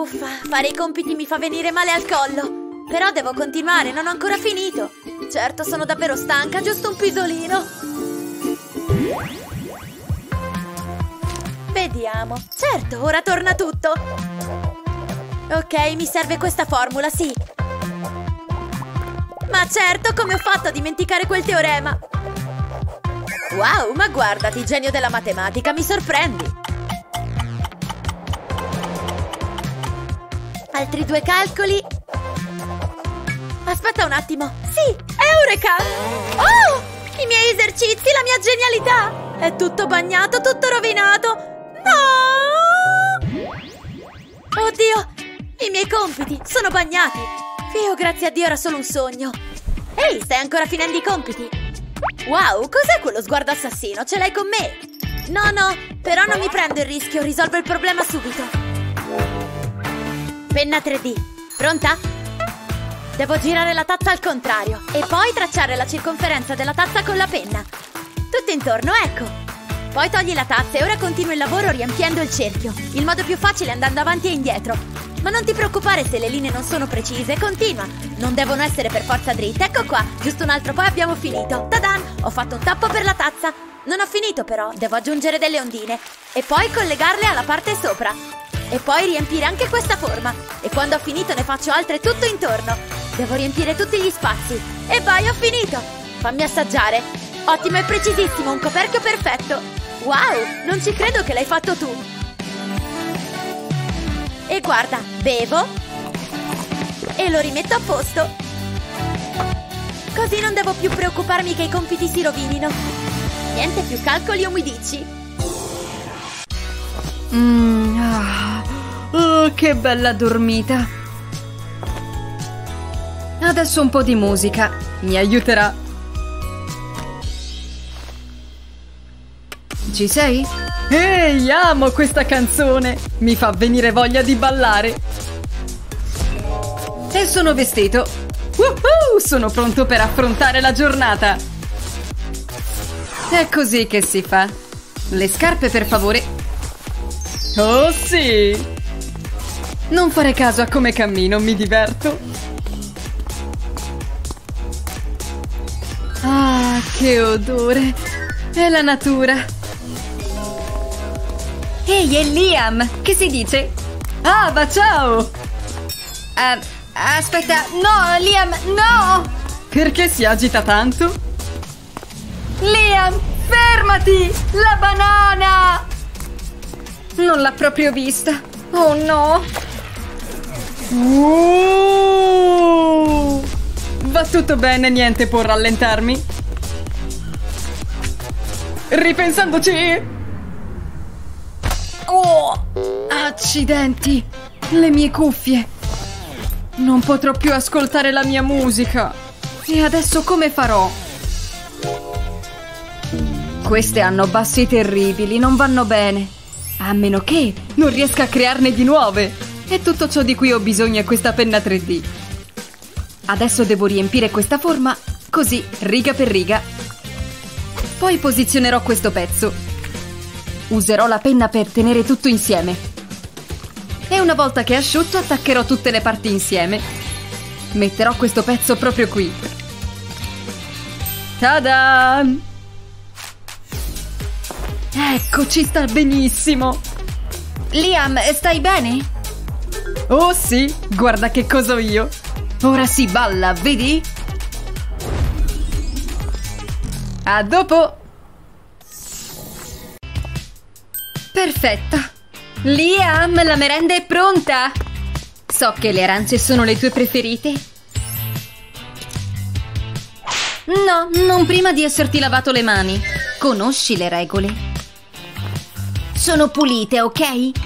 Uffa, fare i compiti mi fa venire male al collo. Però devo continuare, non ho ancora finito. Certo, sono davvero stanca, giusto un pisolino. Vediamo. Certo, ora torna tutto. Ok, mi serve questa formula, sì. Ma certo, come ho fatto a dimenticare quel teorema? Wow, ma guardati, genio della matematica, mi sorprendi. Altri 2 calcoli. Aspetta un attimo. Sì, Eureka! Oh! I miei esercizi, la mia genialità! È tutto bagnato, tutto rovinato. No! Oddio! I miei compiti sono bagnati. Io, grazie a Dio, era solo un sogno. Ehi, stai ancora finendo i compiti? Wow, cos'è quello sguardo assassino? Ce l'hai con me? No, però non mi prendo il rischio, risolvo il problema subito. Penna 3D, pronta? Devo girare la tazza al contrario e poi tracciare la circonferenza della tazza con la penna. Tutto intorno, ecco. Poi togli la tazza e ora continua il lavoro riempiendo il cerchio. Il modo più facile è andando avanti e indietro. Ma non ti preoccupare se le linee non sono precise, continua. Non devono essere per forza dritte, ecco qua. Giusto un altro poi abbiamo finito. Tadan! Ho fatto un tappo per la tazza. Non ho finito però, devo aggiungere delle ondine. E poi collegarle alla parte sopra. E poi riempire anche questa forma. E quando ho finito ne faccio altre tutto intorno. Devo riempire tutti gli spazi. E vai, ho finito. Fammi assaggiare. Ottimo e precisissimo, un coperchio perfetto. Wow, non ci credo che l'hai fatto tu. E guarda, bevo e lo rimetto a posto. Così non devo più preoccuparmi che i compiti si rovinino. Niente più calcoli umidici. Oh, che bella dormita. Adesso un po' di musica mi aiuterà. Ci sei? Ehi, amo questa canzone! Mi fa venire voglia di ballare! E sono vestito! Sono pronto per affrontare la giornata! È così che si fa! Le scarpe, per favore! Oh sì! Non fare caso a come cammino, mi diverto! Ah, che odore! È la natura! Ehi, è Liam! Che si dice? Ava, ciao! Aspetta, no, Liam, no! Perché si agita tanto? Liam, fermati! La banana! Non l'ha proprio vista. Oh no! Va tutto bene, niente può rallentarmi. Ripensandoci... Oh! Accidenti! Le mie cuffie! Non potrò più ascoltare la mia musica! E adesso come farò? Queste hanno bassi terribili, non vanno bene. A meno che non riesca a crearne di nuove! E tutto ciò di cui ho bisogno è questa penna 3D. Adesso devo riempire questa forma, così, riga per riga. Poi posizionerò questo pezzo. Userò la penna per tenere tutto insieme. E una volta che è asciutto attaccherò tutte le parti insieme. Metterò questo pezzo proprio qui. Tada! Ecco, ci sta benissimo. Liam, stai bene? Oh sì, guarda che cosa ho io. Ora si balla, vedi? A dopo! Perfetta! Liam, la merenda è pronta! So che le arance sono le tue preferite. No, non prima di esserti lavato le mani. Conosci le regole. Sono pulite, ok?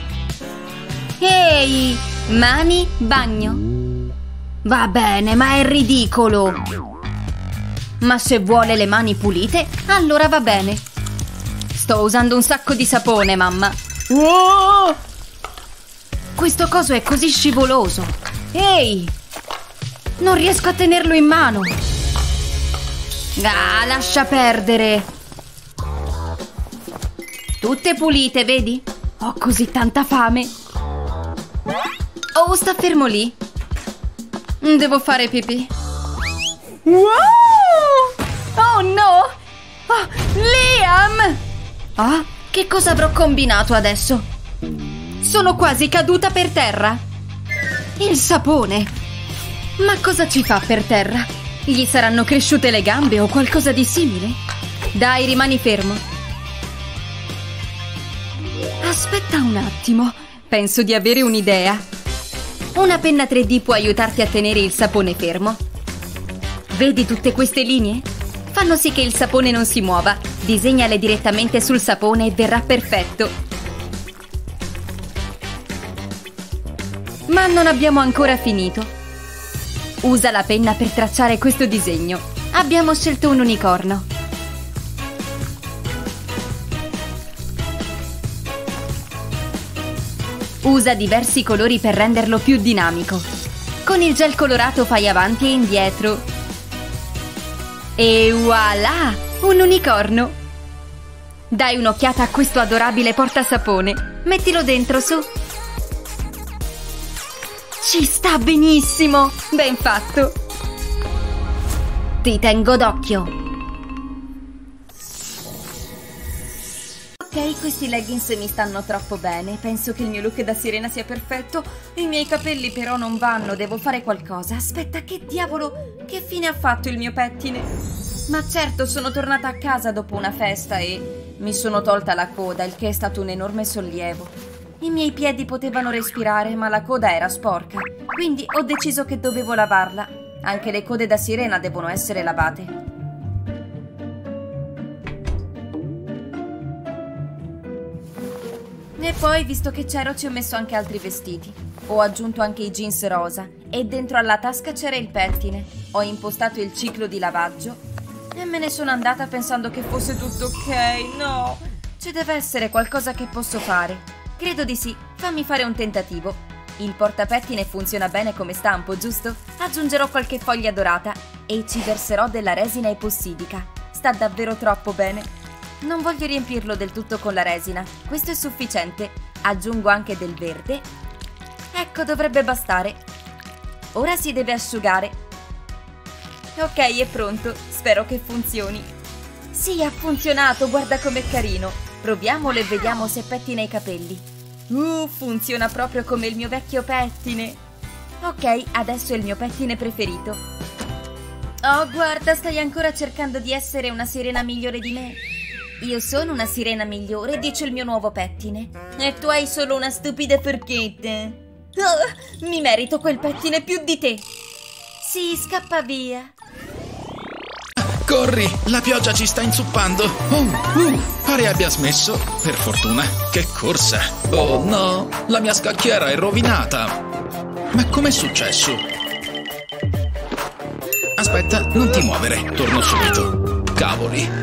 Ehi! Mani, bagno. Va bene, ma è ridicolo. Ma se vuole le mani pulite, allora va bene. Sto usando un sacco di sapone, mamma. Oh! Questo coso è così scivoloso. Ehi! Non riesco a tenerlo in mano. Ah, lascia perdere. Tutte pulite, vedi? Ho così tanta fame. Oh, sta fermo lì. Devo fare pipì. Wow! Oh no! Oh, Liam! Ah, che cosa avrò combinato adesso? Sono quasi caduta per terra. Il sapone. Ma cosa ci fa per terra? Gli saranno cresciute le gambe o qualcosa di simile? Dai, rimani fermo. Aspetta un attimo. Penso di avere un'idea. Una penna 3D può aiutarti a tenere il sapone fermo. Vedi tutte queste linee? Fanno sì che il sapone non si muova. Disegnale direttamente sul sapone e verrà perfetto. Ma non abbiamo ancora finito. Usa la penna per tracciare questo disegno. Abbiamo scelto un unicorno. Usa diversi colori per renderlo più dinamico. Con il gel colorato fai avanti e indietro. E voilà! Un unicorno! Dai un'occhiata a questo adorabile portasapone. Mettilo dentro, su. Ci sta benissimo! Ben fatto! Ti tengo d'occhio. Ok, questi leggings mi stanno troppo bene. Penso che il mio look da sirena sia perfetto. I miei capelli però non vanno, devo fare qualcosa. Aspetta, che diavolo? Che fine ha fatto il mio pettine? Ma certo, sono tornata a casa dopo una festa e mi sono tolta la coda, il che è stato un enorme sollievo. I miei piedi potevano respirare, ma la coda era sporca. Quindi ho deciso che dovevo lavarla. Anche le code da sirena devono essere lavate. E poi, visto che c'ero, ci ho messo anche altri vestiti. Ho aggiunto anche i jeans rosa e dentro alla tasca c'era il pettine. Ho impostato il ciclo di lavaggio e me ne sono andata pensando che fosse tutto ok. No, ci deve essere qualcosa che posso fare. Credo di sì. Fammi fare un tentativo. Il portapettine funziona bene come stampo, giusto? Aggiungerò qualche foglia dorata e ci verserò della resina epossidica. Sta davvero troppo bene. Non voglio riempirlo del tutto con la resina. Questo è sufficiente. Aggiungo anche del verde. Ecco, dovrebbe bastare. Ora si deve asciugare. Ok, è pronto. Spero che funzioni. Sì, ha funzionato. Guarda com'è carino. Proviamolo e vediamo se pettina i capelli. Funziona proprio come il mio vecchio pettine. Ok, adesso è il mio pettine preferito. Oh, guarda, stai ancora cercando di essere una sirena migliore di me. Io sono una sirena migliore, dice il mio nuovo pettine. E tu hai solo una stupida forchetta. Oh, mi merito quel pettine più di te. Sì, scappa via. Corri, la pioggia ci sta inzuppando. Pare abbia smesso, per fortuna. Che corsa. Oh no, la mia scacchiera è rovinata. Ma com'è successo? Aspetta, non ti muovere, torno subito. Cavoli.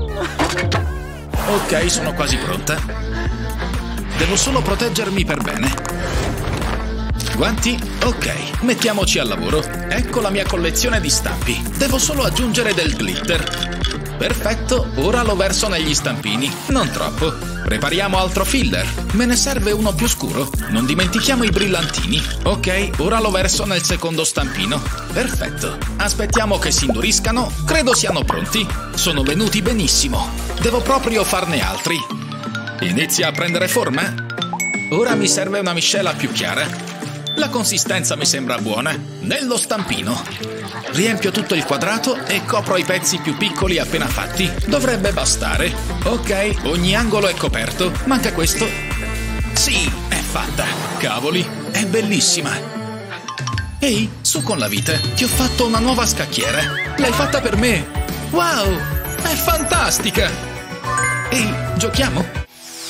Ok, sono quasi pronta. Devo solo proteggermi per bene. Guanti? Ok, mettiamoci al lavoro. Ecco la mia collezione di stampi. Devo solo aggiungere del glitter. Perfetto, ora lo verso negli stampini. Non troppo. Prepariamo altro filler. Me ne serve uno più scuro. Non dimentichiamo i brillantini. Ok, ora lo verso nel secondo stampino. Perfetto. Aspettiamo che si induriscano. Credo siano pronti. Sono venuti benissimo. Devo proprio farne altri. Inizia a prendere forma? Ora mi serve una miscela più chiara. La consistenza mi sembra buona. Nello stampino. Riempio tutto il quadrato e copro i pezzi più piccoli appena fatti. Dovrebbe bastare. Ok, ogni angolo è coperto. Manca questo. Sì, è fatta. Cavoli, è bellissima. Ehi, su con la vite. Ti ho fatto una nuova scacchiera. L'hai fatta per me. Wow, è fantastica. Ehi, giochiamo?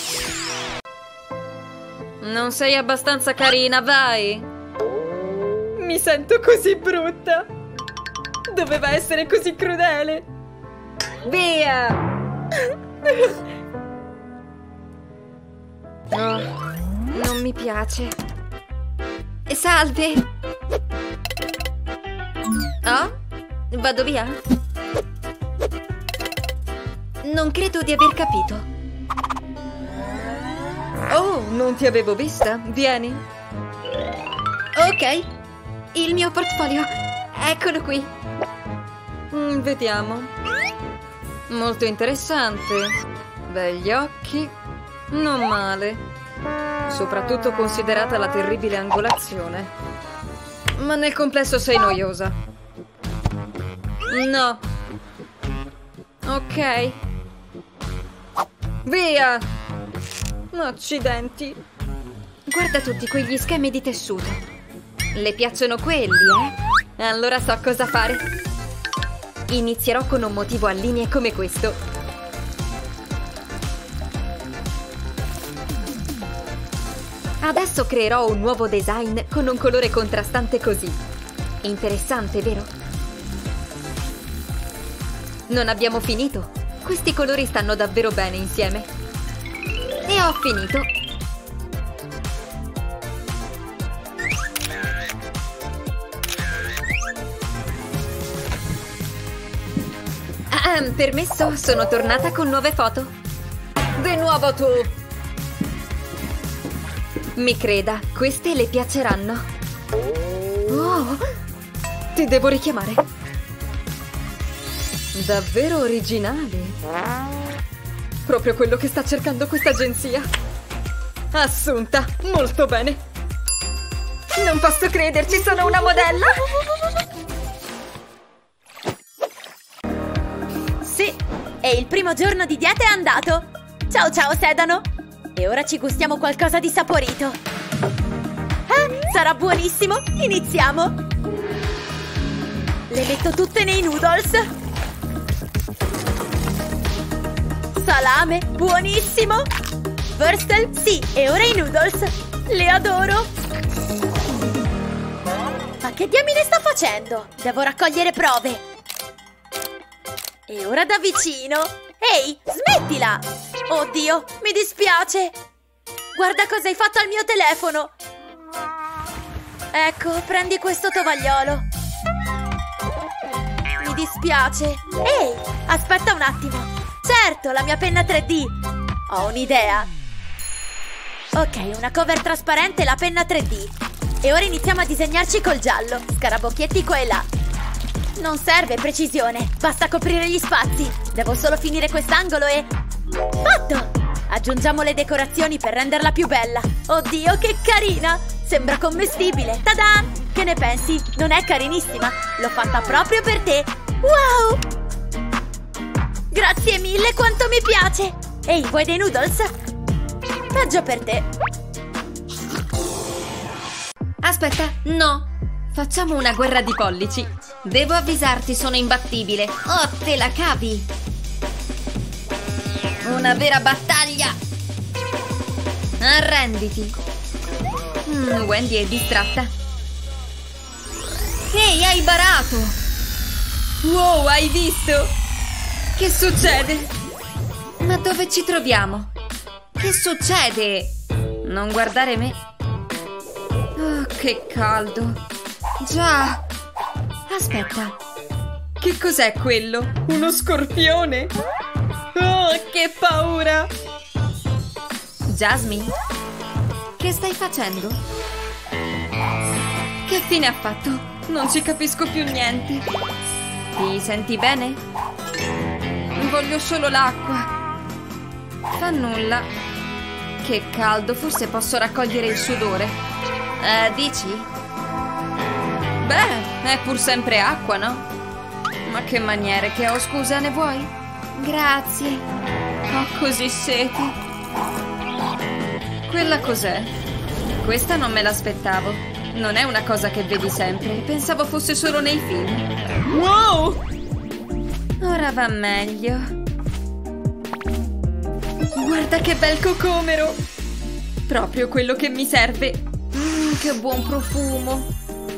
Non sei abbastanza carina, vai! Mi sento così brutta! Doveva essere così crudele! Via! Oh, non mi piace. Salve! Oh? Vado via? Non credo di aver capito. Oh, non ti avevo vista. Vieni. Ok, il mio portfolio. Eccolo qui. Vediamo. Molto interessante. Begli occhi. Non male. Soprattutto considerata la terribile angolazione. Ma nel complesso sei noiosa. No. Ok. Via! Accidenti. Guarda tutti quegli schemi di tessuto. Le piacciono quelli, eh? Allora so cosa fare. Inizierò con un motivo a linee come questo. Adesso creerò un nuovo design con un colore contrastante così. Interessante, vero? Non abbiamo finito. Questi colori stanno davvero bene insieme. E ho finito. Permesso, sono tornata con nuove foto. Di nuovo tu! Mi creda, queste le piaceranno. Oh, ti devo richiamare. Davvero originale. Proprio quello che sta cercando questa agenzia. Assunta, molto bene. Non posso crederci, sono una modella. Sì, e il primo giorno di dieta è andato. Ciao ciao Sedano. E ora ci gustiamo qualcosa di saporito. Sarà buonissimo. Iniziamo. Le metto tutte nei noodles. Salame, buonissimo. Würstel, sì, e ora i noodles. Le adoro. Ma che diamine sta facendo? Devo raccogliere prove. E ora da vicino. Ehi, smettila! Oddio, mi dispiace. Guarda cosa hai fatto al mio telefono. Ecco, prendi questo tovagliolo. Mi dispiace. Ehi, aspetta un attimo. Certo, la mia penna 3D. Ho un'idea. Ok, una cover trasparente e la penna 3D. E ora iniziamo a disegnarci col giallo. Scarabocchietti qua e là. Non serve precisione, basta coprire gli spazi. Devo solo finire quest'angolo e... Fatto! Aggiungiamo le decorazioni per renderla più bella. Oddio, che carina! Sembra commestibile. Ta-da! Che ne pensi? Non è carinissima? L'ho fatta proprio per te. Wow! Grazie mille, quanto mi piace! Ehi, vuoi dei noodles? Peggio per te. Aspetta, no. Facciamo una guerra di pollici. Devo avvisarti, sono imbattibile. Oh, te la cavi! Una vera battaglia! Arrenditi! Wendy è distratta. Ehi, hai barato! Wow, hai visto? Che succede? Ma dove ci troviamo? Che succede? Non guardare me. Oh, che caldo! Già! Aspetta! Che cos'è quello? Uno scorpione? Oh, che paura! Jasmine? Che stai facendo? Che fine ha fatto? Non ci capisco più niente. Ti senti bene? Voglio solo l'acqua. Fa nulla. Che caldo, forse posso raccogliere il sudore. Dici? Beh, è pur sempre acqua, no? Ma che maniere che ho, scusa, ne vuoi? Grazie. Ho così sete. Quella cos'è? Questa non me l'aspettavo. Non è una cosa che vedi sempre. Pensavo fosse solo nei film. Wow! Ora va meglio. Guarda che bel cocomero! Proprio quello che mi serve. Che buon profumo.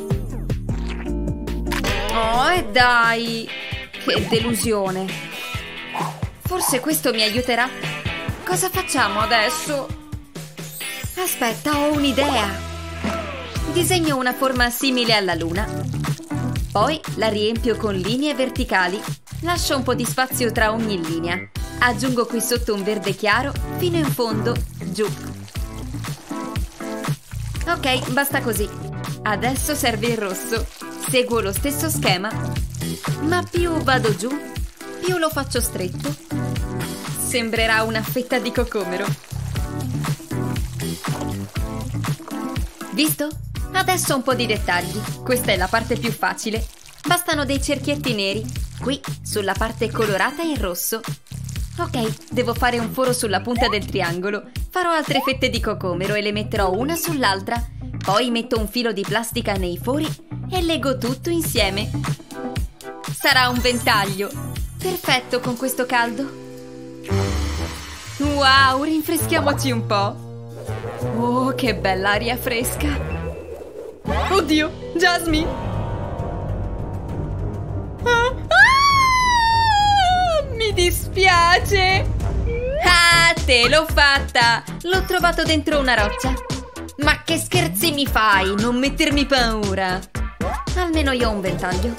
Oh, e dai! Che delusione! Forse questo mi aiuterà. Cosa facciamo adesso? Aspetta, ho un'idea! Disegno una forma simile alla luna. Poi la riempio con linee verticali. Lascio un po' di spazio tra ogni linea. Aggiungo qui sotto un verde chiaro fino in fondo, giù. Ok, basta così. Adesso serve il rosso. Seguo lo stesso schema, ma più vado giù, più lo faccio stretto. Sembrerà una fetta di cocomero. Visto? Adesso un po' di dettagli. Questa è la parte più facile. Bastano dei cerchietti neri, qui, sulla parte colorata in rosso. Ok, devo fare un foro sulla punta del triangolo. Farò altre fette di cocomero e le metterò una sull'altra. Poi metto un filo di plastica nei fori e leggo tutto insieme. Sarà un ventaglio. Perfetto con questo caldo. Wow, rinfreschiamoci un po'. Oh, che bella aria fresca. Oddio, Jasmine. Mi dispiace. Ah, te l'ho fatta. L'ho trovato dentro una roccia. Ma che scherzi mi fai? Non mettermi paura. Almeno io ho un ventaglio.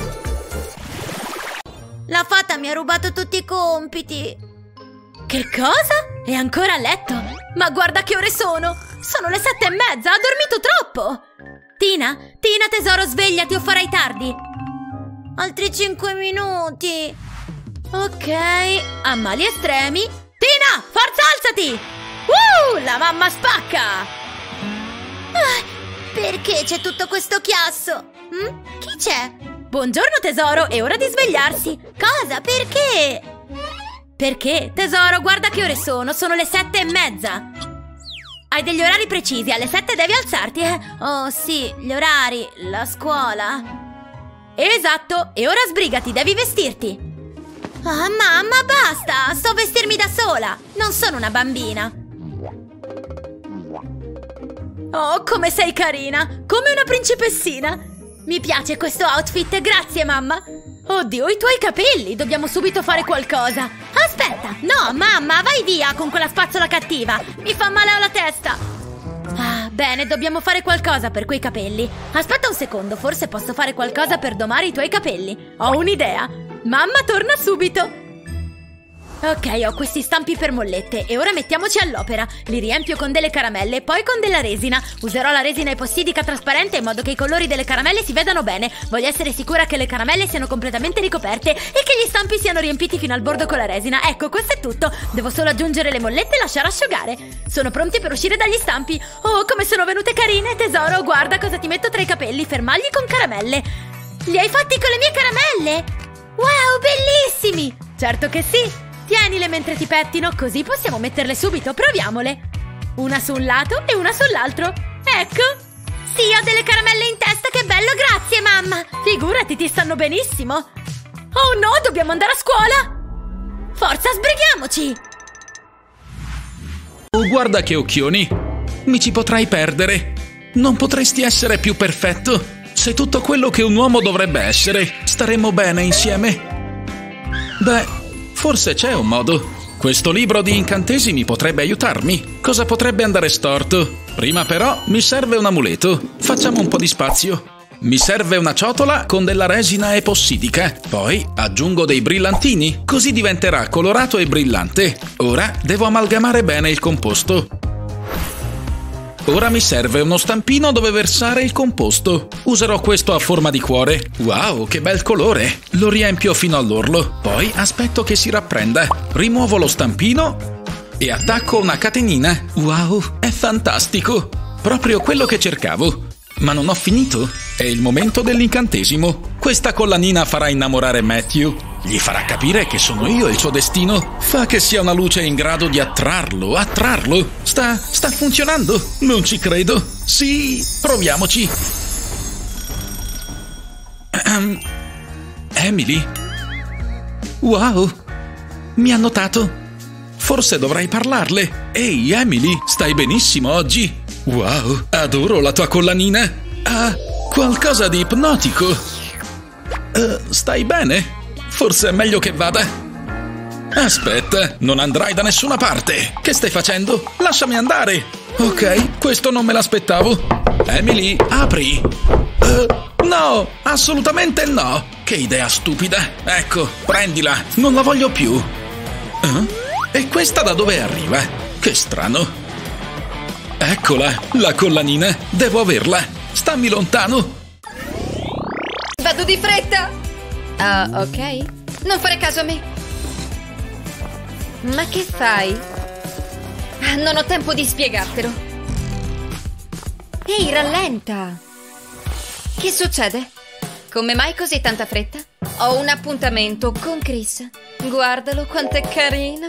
La fata mi ha rubato tutti i compiti. Che cosa? È ancora a letto? Ma guarda che ore sono. Sono le 7:30, ha dormito troppo. Tina, tesoro, svegliati o farai tardi. Altri 5 minuti. Ok, a mali estremi. Tina, forza, alzati! La mamma spacca! Perché c'è tutto questo chiasso? Chi c'è? Buongiorno tesoro, è ora di svegliarsi. Cosa? Perché? Perché? Tesoro, guarda che ore sono le 7:30. Hai degli orari precisi, alle 7 devi alzarti, eh? Oh sì, gli orari, la scuola. Esatto, e ora sbrigati, devi vestirti. Mamma, basta, sto a vestirmi da sola. Non sono una bambina. Oh, come sei carina, come una principessina. Mi piace questo outfit, grazie mamma. Oddio, i tuoi capelli, dobbiamo subito fare qualcosa. Aspetta, no mamma, vai via con quella spazzola cattiva. Mi fa male alla testa. Bene, dobbiamo fare qualcosa per quei capelli. Aspetta un secondo, forse posso fare qualcosa per domare i tuoi capelli. Ho un'idea. Mamma torna subito. Ok, ho questi stampi per mollette e ora mettiamoci all'opera. Li riempio con delle caramelle e poi con della resina. Userò la resina epossidica trasparente in modo che i colori delle caramelle si vedano bene. Voglio essere sicura che le caramelle siano completamente ricoperte e che gli stampi siano riempiti fino al bordo con la resina. Ecco, questo è tutto. Devo solo aggiungere le mollette e lasciare asciugare. Sono pronti per uscire dagli stampi. Oh, come sono venute carine, tesoro. Guarda cosa ti metto tra i capelli. Fermagli con caramelle. Li hai fatti con le mie caramelle? Wow, bellissimi! Certo che sì! Tienile mentre ti pettino, così possiamo metterle subito, proviamole. Una su un lato e una sull'altro. Ecco! Sì, ho delle caramelle in testa, che bello, grazie mamma! Figurati, ti stanno benissimo. Oh no, dobbiamo andare a scuola! Forza, sbrighiamoci! Oh, guarda che occhioni! Mi ci potrai perdere! Non potresti essere più perfetto? Sei tutto quello che un uomo dovrebbe essere. Staremmo bene insieme. Beh, forse c'è un modo. Questo libro di incantesimi potrebbe aiutarmi. Cosa potrebbe andare storto? Prima però mi serve un amuleto. Facciamo un po' di spazio. Mi serve una ciotola con della resina epossidica. Poi aggiungo dei brillantini, così diventerà colorato e brillante. Ora devo amalgamare bene il composto. Ora mi serve uno stampino dove versare il composto. Userò questo a forma di cuore. Wow, che bel colore! Lo riempio fino all'orlo. Poi aspetto che si rapprenda. Rimuovo lo stampino e attacco una catenina. Wow, è fantastico! Proprio quello che cercavo. Ma non ho finito. È il momento dell'incantesimo. Questa collanina farà innamorare Matthew. Gli farà capire che sono io il suo destino. Fa che sia una luce in grado di attrarlo. Sta funzionando. Non ci credo. Sì, proviamoci. Emily? Wow, mi ha notato. Forse dovrei parlarle. Ehi, Emily, stai benissimo oggi? Wow, adoro la tua collanina. Ha qualcosa di ipnotico. Stai bene? Forse è meglio che vada. Aspetta, non andrai da nessuna parte. Che stai facendo? Lasciami andare. Ok, questo non me l'aspettavo. Emily, apri. No, assolutamente no. Che idea stupida. Ecco, prendila. Non la voglio più. E questa da dove arriva? Che strano. Eccola, la collanina. Devo averla. Sta stammi lontano! Vado di fretta! Ok. Non fare caso a me. Ma che fai? Non ho tempo di spiegartelo. Ehi, rallenta! Che succede? Come mai così tanta fretta? Ho un appuntamento con Chris. Guardalo quanto è carino.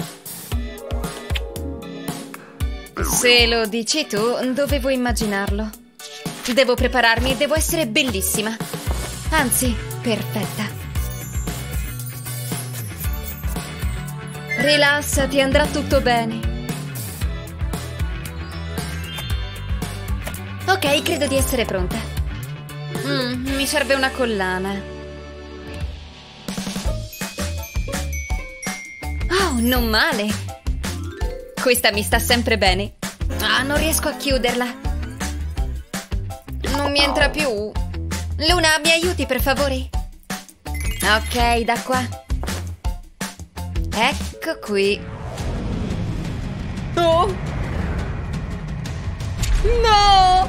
Se lo dici tu, dovevo immaginarlo. Devo prepararmi e devo essere bellissima. Anzi, perfetta. Rilassati, andrà tutto bene. Ok, credo di essere pronta. Mi serve una collana. Oh, non male. Questa mi sta sempre bene. Non riesco a chiuderla. Non mi entra più. Luna, mi aiuti per favore? Ok, da qua. Ecco qui. Oh! No!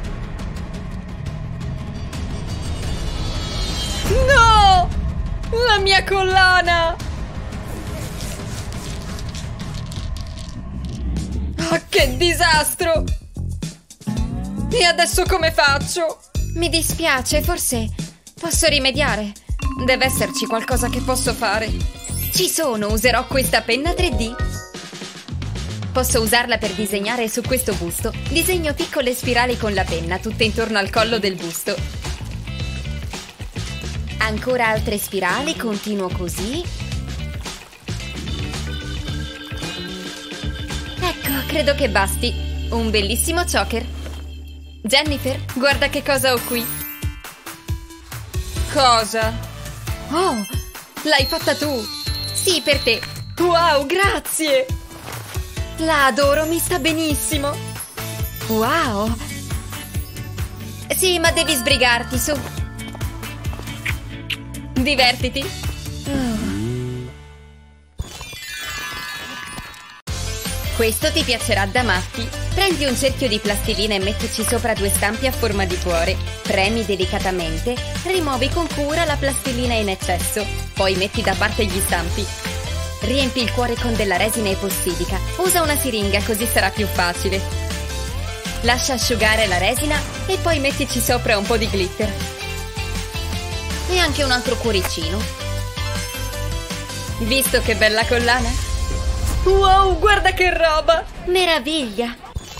No! La mia collana! Oh, che disastro! E adesso come faccio? Mi dispiace, forse posso rimediare. Deve esserci qualcosa che posso fare. Ci sono, userò questa penna 3D. Posso usarla per disegnare su questo busto. Disegno piccole spirali con la penna, tutte intorno al collo del busto. Ancora altre spirali, continuo così. Ecco, credo che basti. Un bellissimo choker. Jennifer, guarda che cosa ho qui. Cosa? Oh, l'hai fatta tu. Sì, per te. Wow, grazie. La adoro, mi sta benissimo. Wow. Sì, ma devi sbrigarti, su. Divertiti. Questo ti piacerà da matti. Prendi un cerchio di plastilina e mettici sopra 2 stampi a forma di cuore. Premi delicatamente, rimuovi con cura la plastilina in eccesso, poi metti da parte gli stampi. Riempi il cuore con della resina epossidica. Usa una siringa così sarà più facile. Lascia asciugare la resina e poi mettici sopra un po' di glitter. E anche un altro cuoricino. Visto che bella collana? Wow, guarda che roba! Meraviglia!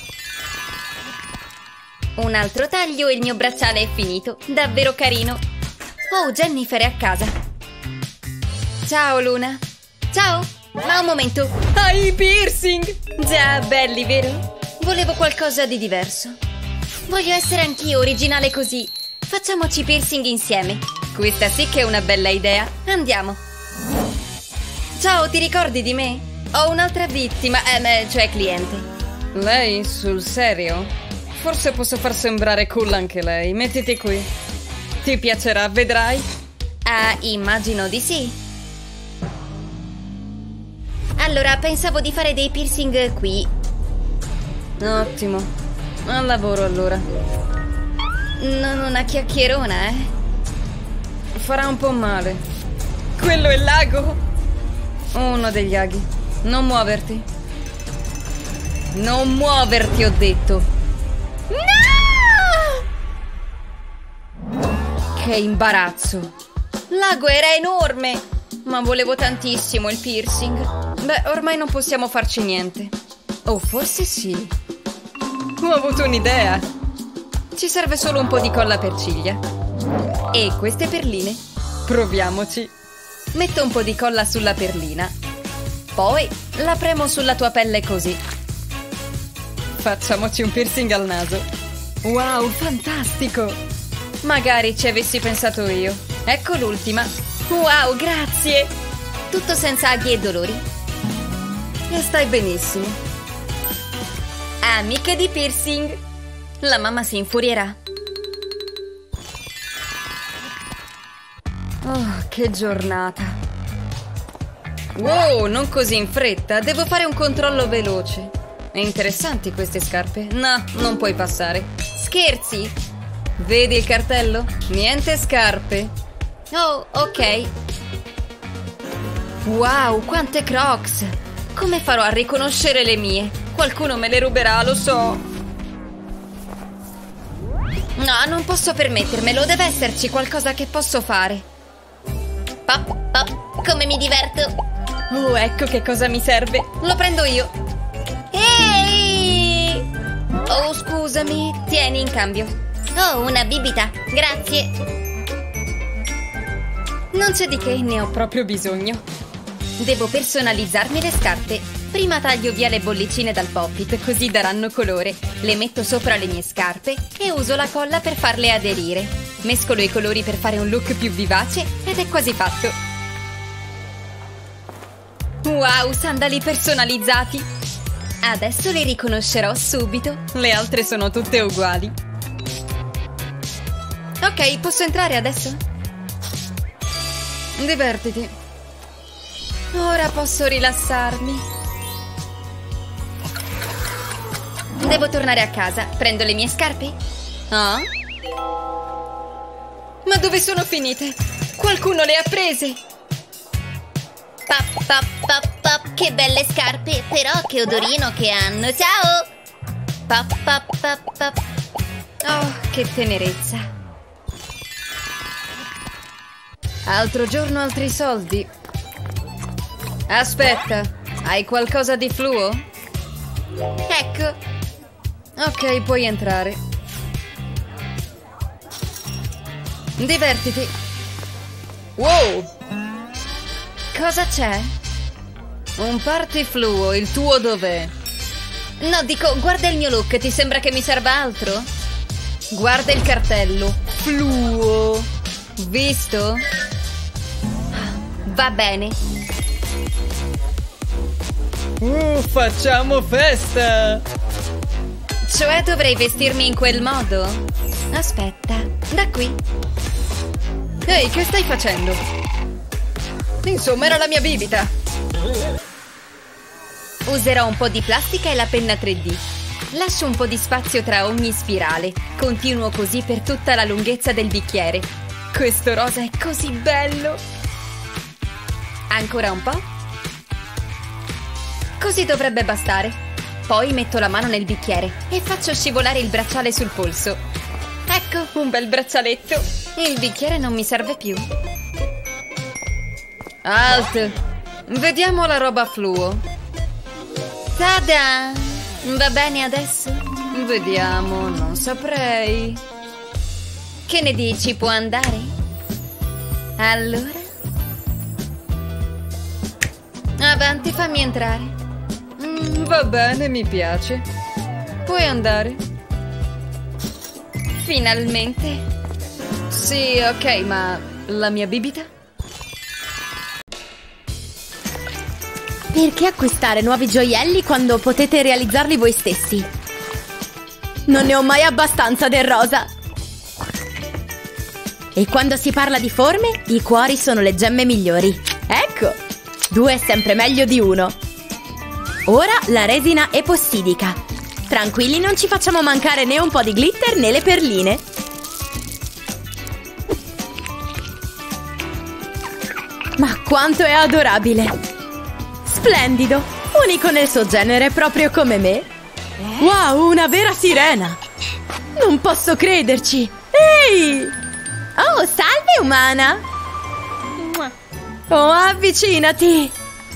Un altro taglio e il mio bracciale è finito. Davvero carino. Oh, Jennifer è a casa. Ciao, Luna. Ciao. Ma un momento. Hai i piercing! Già, belli, vero? Volevo qualcosa di diverso. Voglio essere anch'io originale così. Facciamoci piercing insieme. Questa sì che è una bella idea. Andiamo. Ciao, ti ricordi di me? Ho un'altra vittima, cioè cliente. Lei? Sul serio? Forse posso far sembrare cool anche lei. Mettiti qui. Ti piacerà, vedrai. Ah, immagino di sì. Allora, pensavo di fare dei piercing qui. Ottimo. Al lavoro allora. Non una chiacchierona, eh? Farà un po' male. Quello è l'ago? Uno degli aghi. Non muoverti. Non muoverti, ho detto. No! Che imbarazzo. L'ago era enorme. Ma volevo tantissimo il piercing. Beh, ormai non possiamo farci niente. O forse sì. Ho avuto un'idea. Ci serve solo un po' di colla per ciglia. E queste perline. Proviamoci. Metto un po' di colla sulla perlina. Poi la premo sulla tua pelle così. Facciamoci un piercing al naso. Wow, fantastico! Magari ci avessi pensato io. Ecco l'ultima. Wow, grazie! Tutto senza aghi e dolori. E stai benissimo. Amiche di piercing. La mamma si infurierà. Oh, che giornata. Wow, non così in fretta. Devo fare un controllo veloce. Interessanti queste scarpe. No, non puoi passare. Scherzi? Vedi il cartello? Niente scarpe. Oh, ok. Wow, quante Crocs! Come farò a riconoscere le mie? Qualcuno me le ruberà, lo so. No, non posso permettermelo, deve esserci qualcosa che posso fare. Pop, pop, come mi diverto. Ecco che cosa mi serve. Lo prendo io. Ehi! Oh, scusami, tieni in cambio. Oh, una bibita, grazie. Non c'è di che, ne ho proprio bisogno. Devo personalizzarmi le scarpe. Prima taglio via le bollicine dal pop-it, così daranno colore. Le metto sopra le mie scarpe e uso la colla per farle aderire. Mescolo i colori per fare un look più vivace ed è quasi fatto. Wow, sandali personalizzati! Adesso li riconoscerò subito. Le altre sono tutte uguali. Ok, posso entrare adesso? Divertiti. Ora posso rilassarmi. Devo tornare a casa. Prendo le mie scarpe? Ah? Ma dove sono finite? Qualcuno le ha prese! Pop, pop, pop, pop, che belle scarpe, però che odorino che hanno. Ciao! Pop, pop, pop, pop. Oh, che tenerezza. Altro giorno, altri soldi. Aspetta, hai qualcosa di fluo? Ecco. Ok, puoi entrare. Divertiti. Wow! Cosa c'è? Un party fluo, il tuo dov'è? No, dico, guarda il mio look, ti sembra che mi serva altro? Guarda il cartello. Fluo. Visto? Va bene. Facciamo festa! Cioè dovrei vestirmi in quel modo? Aspetta, da qui. Ehi, che stai facendo? Insomma, era la mia bibita. Userò un po' di plastica e la penna 3D. Lascio un po' di spazio tra ogni spirale. Continuo così per tutta la lunghezza del bicchiere. Questo rosa è così bello. Ancora un po'. Così dovrebbe bastare. Poi metto la mano nel bicchiere e faccio scivolare il bracciale sul polso. Ecco, un bel braccialetto. Il bicchiere non mi serve più. Alt! Vediamo la roba fluo. Tada! Va bene adesso? Vediamo, non saprei. Che ne dici, può andare? Allora? Avanti, fammi entrare. Va bene, mi piace. Puoi andare. Finalmente. Sì, ok, ma la mia bibita? Perché acquistare nuovi gioielli quando potete realizzarli voi stessi? Non ne ho mai abbastanza del rosa. E quando si parla di forme, i cuori sono le gemme migliori. Ecco, 2 è sempre meglio di 1. Ora la resina epossidica. Tranquilli, non ci facciamo mancare né un po' di glitter né le perline. Ma quanto è adorabile! Splendido! Unico nel suo genere, proprio come me. Wow, una vera sirena! Non posso crederci! Ehi! Oh, salve umana! Oh, avvicinati!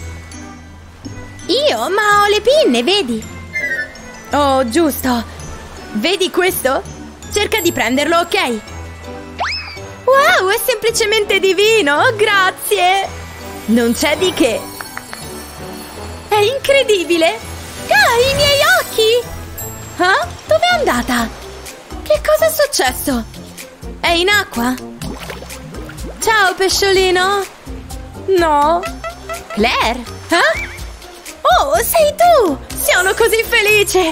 Io? Ma ho le pinne, vedi? Oh, giusto. Vedi questo? Cerca di prenderlo, ok? Wow, è semplicemente divino! Grazie! Non c'è di che! È incredibile! Ah, i miei occhi! Ah? Dov'è andata? Che cosa è successo? È in acqua? Ciao, pesciolino! No? Claire? Ah? Oh, sei tu! Sono così felice!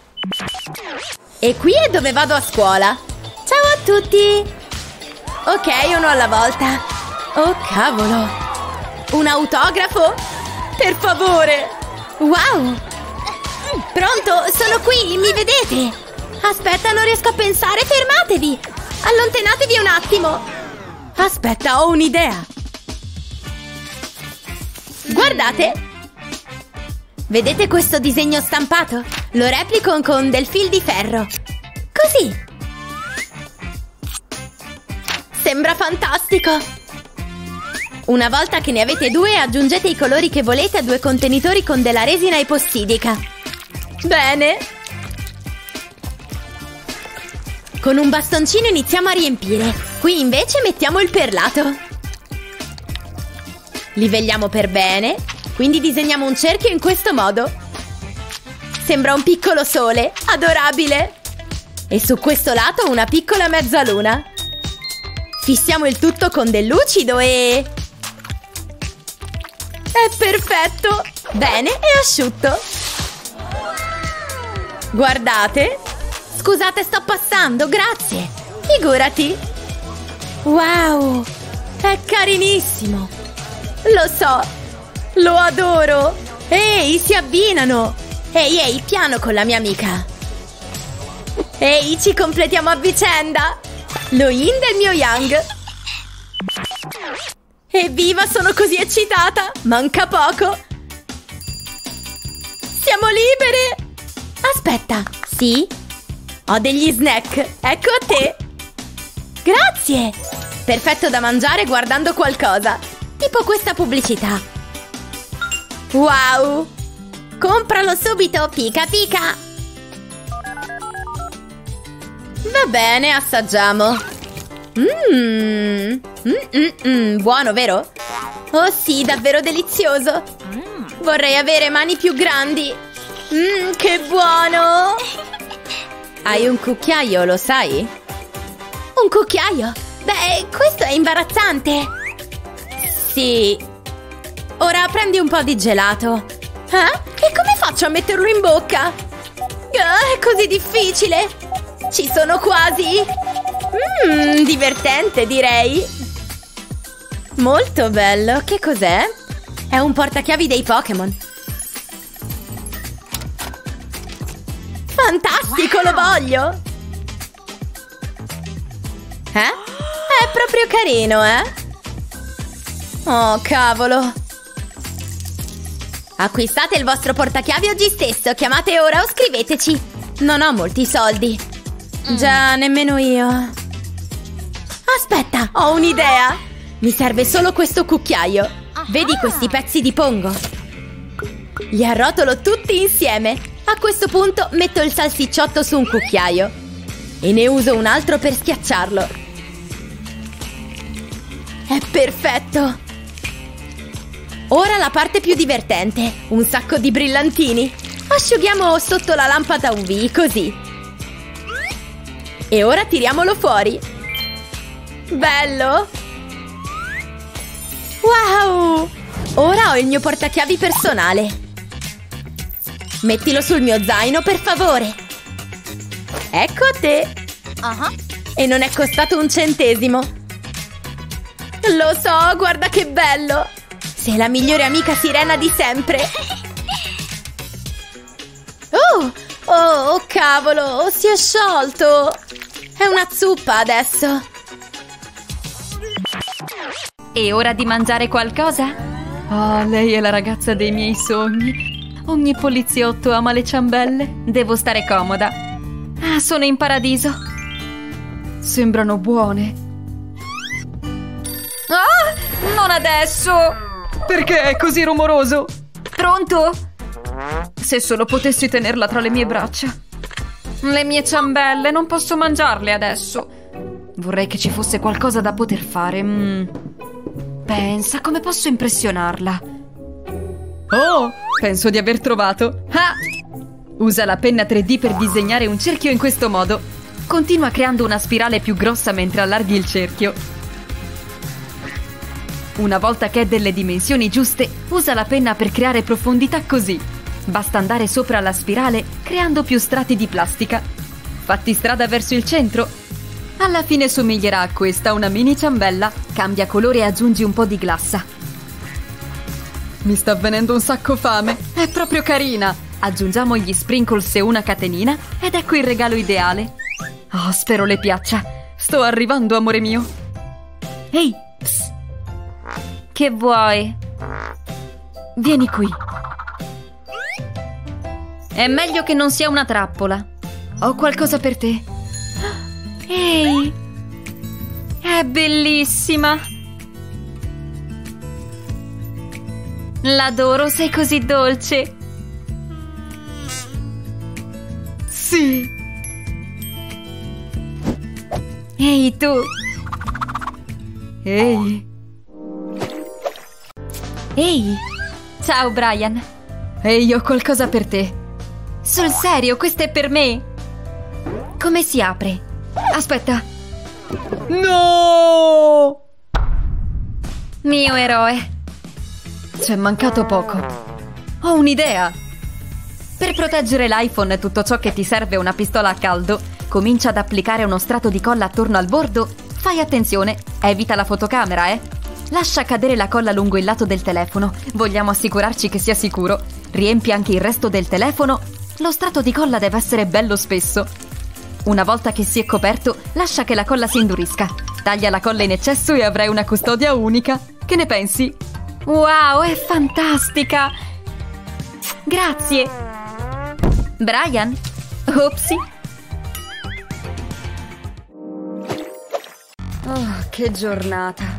E qui è dove vado a scuola. Ciao a tutti! Ok, uno alla volta. Oh, cavolo! Un autografo? Per favore! Wow! Pronto, sono qui, mi vedete? Aspetta, non riesco a pensare, fermatevi! Allontanatevi un attimo! Aspetta, ho un'idea! Guardate! Vedete questo disegno stampato? Lo replico con del fil di ferro. Così! Sembra fantastico! Una volta che ne avete due, aggiungete i colori che volete a due contenitori con della resina epossidica. Bene! Con un bastoncino iniziamo a riempire. Qui invece mettiamo il perlato. Livelliamo per bene. Quindi disegniamo un cerchio in questo modo. Sembra un piccolo sole. Adorabile! E su questo lato una piccola mezzaluna. Fissiamo il tutto con del lucido e... È perfetto! Bene, è asciutto. Guardate! Scusate, sto passando, grazie! Figurati! Wow! È carinissimo! Lo so! Lo adoro! Ehi, si abbinano! Ehi, ehi, piano con la mia amica! Ehi, ci completiamo a vicenda! Lo yin del mio yang! Evviva, sono così eccitata! Manca poco! Siamo libere! Aspetta, sì? Ho degli snack, ecco a te! Grazie! Perfetto da mangiare guardando qualcosa, tipo questa pubblicità. Wow! Compralo subito, pica pica! Va bene, assaggiamo. Buono, vero? Oh sì, davvero delizioso! Vorrei avere mani più grandi! Che buono! Hai un cucchiaio, lo sai? Un cucchiaio? Beh, questo è imbarazzante! Sì. Ora prendi un po' di gelato. E come faccio a metterlo in bocca? È così difficile! Ci sono quasi! Divertente, direi! Molto bello! Che cos'è? È un portachiavi dei Pokémon! Fantastico, lo voglio! È proprio carino, Oh, cavolo! Acquistate il vostro portachiavi oggi stesso, chiamate ora o scriveteci! Non ho molti soldi! Già, nemmeno io! Aspetta, ho un'idea! Mi serve solo questo cucchiaio! Vedi questi pezzi di pongo? Li arrotolo tutti insieme! A questo punto metto il salsicciotto su un cucchiaio e ne uso un altro per schiacciarlo. È perfetto! Ora la parte più divertente, un sacco di brillantini. Asciughiamo sotto la lampada UV, così. E ora tiriamolo fuori. Bello! Wow! Ora ho il mio portachiavi personale. Mettilo sul mio zaino, per favore. Ecco a te. E non è costato un centesimo. Lo so, guarda che bello. Sei la migliore amica sirena di sempre. Oh, cavolo, si è sciolto. È una zuppa adesso. È ora di mangiare qualcosa? Oh, lei è la ragazza dei miei sogni. Ogni poliziotto ama le ciambelle. Devo stare comoda. Ah, sono in paradiso. Sembrano buone. Ah, non adesso! Perché è così rumoroso? Pronto? Se solo potessi tenerla tra le mie braccia. Le mie ciambelle, non posso mangiarle adesso. Vorrei che ci fosse qualcosa da poter fare. Pensa, come posso impressionarla? Oh, penso di aver trovato. Ah! Usa la penna 3D per disegnare un cerchio in questo modo. Continua creando una spirale più grossa mentre allarghi il cerchio. Una volta che è delle dimensioni giuste, usa la penna per creare profondità così. Basta andare sopra la spirale creando più strati di plastica. Fatti strada verso il centro. Alla fine somiglierà a questa, una mini ciambella. Cambia colore e aggiungi un po' di glassa. Mi sta venendo un sacco fame. È proprio carina. Aggiungiamo gli sprinkles e una catenina ed ecco il regalo ideale. Oh, spero le piaccia. Sto arrivando, amore mio. Ehi, psst. Che vuoi? Vieni qui. È meglio che non sia una trappola. Ho qualcosa per te. Ehi! È bellissima! L'adoro, sei così dolce! Sì! Ehi, tu! Ehi! Ehi! Ciao, Brian! Ehi, ho qualcosa per te! Sul serio, questo è per me! Come si apre? Aspetta! No! Mio eroe! Ci è mancato poco. Ho un'idea! Per proteggere l'iPhone e tutto ciò che ti serve una pistola a caldo, comincia ad applicare uno strato di colla attorno al bordo. Fai attenzione, evita la fotocamera, Lascia cadere la colla lungo il lato del telefono. Vogliamo assicurarci che sia sicuro. Riempi anche il resto del telefono. Lo strato di colla deve essere bello spesso. Una volta che si è coperto, lascia che la colla si indurisca. Taglia la colla in eccesso e avrai una custodia unica. Che ne pensi? Wow, è fantastica! Grazie! Brian? Opsi! Oh, che giornata!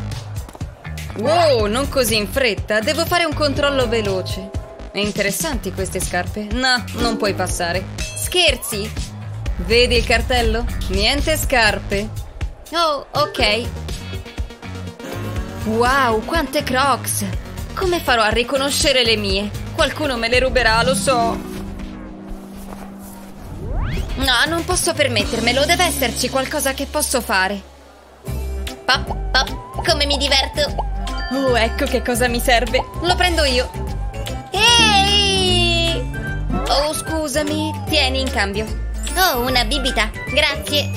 Wow, non così in fretta, devo fare un controllo veloce. È interessanti queste scarpe. No, non puoi passare. Scherzi? Vedi il cartello? Niente scarpe. Oh, ok. Wow, quante Crocs! Come farò a riconoscere le mie? Qualcuno me le ruberà, lo so. No, non posso permettermelo, deve esserci qualcosa che posso fare. Pop, pop, come mi diverto! Oh, ecco che cosa mi serve. Lo prendo io. Ehi! Oh, scusami. Tieni in cambio. Oh, una bibita, grazie.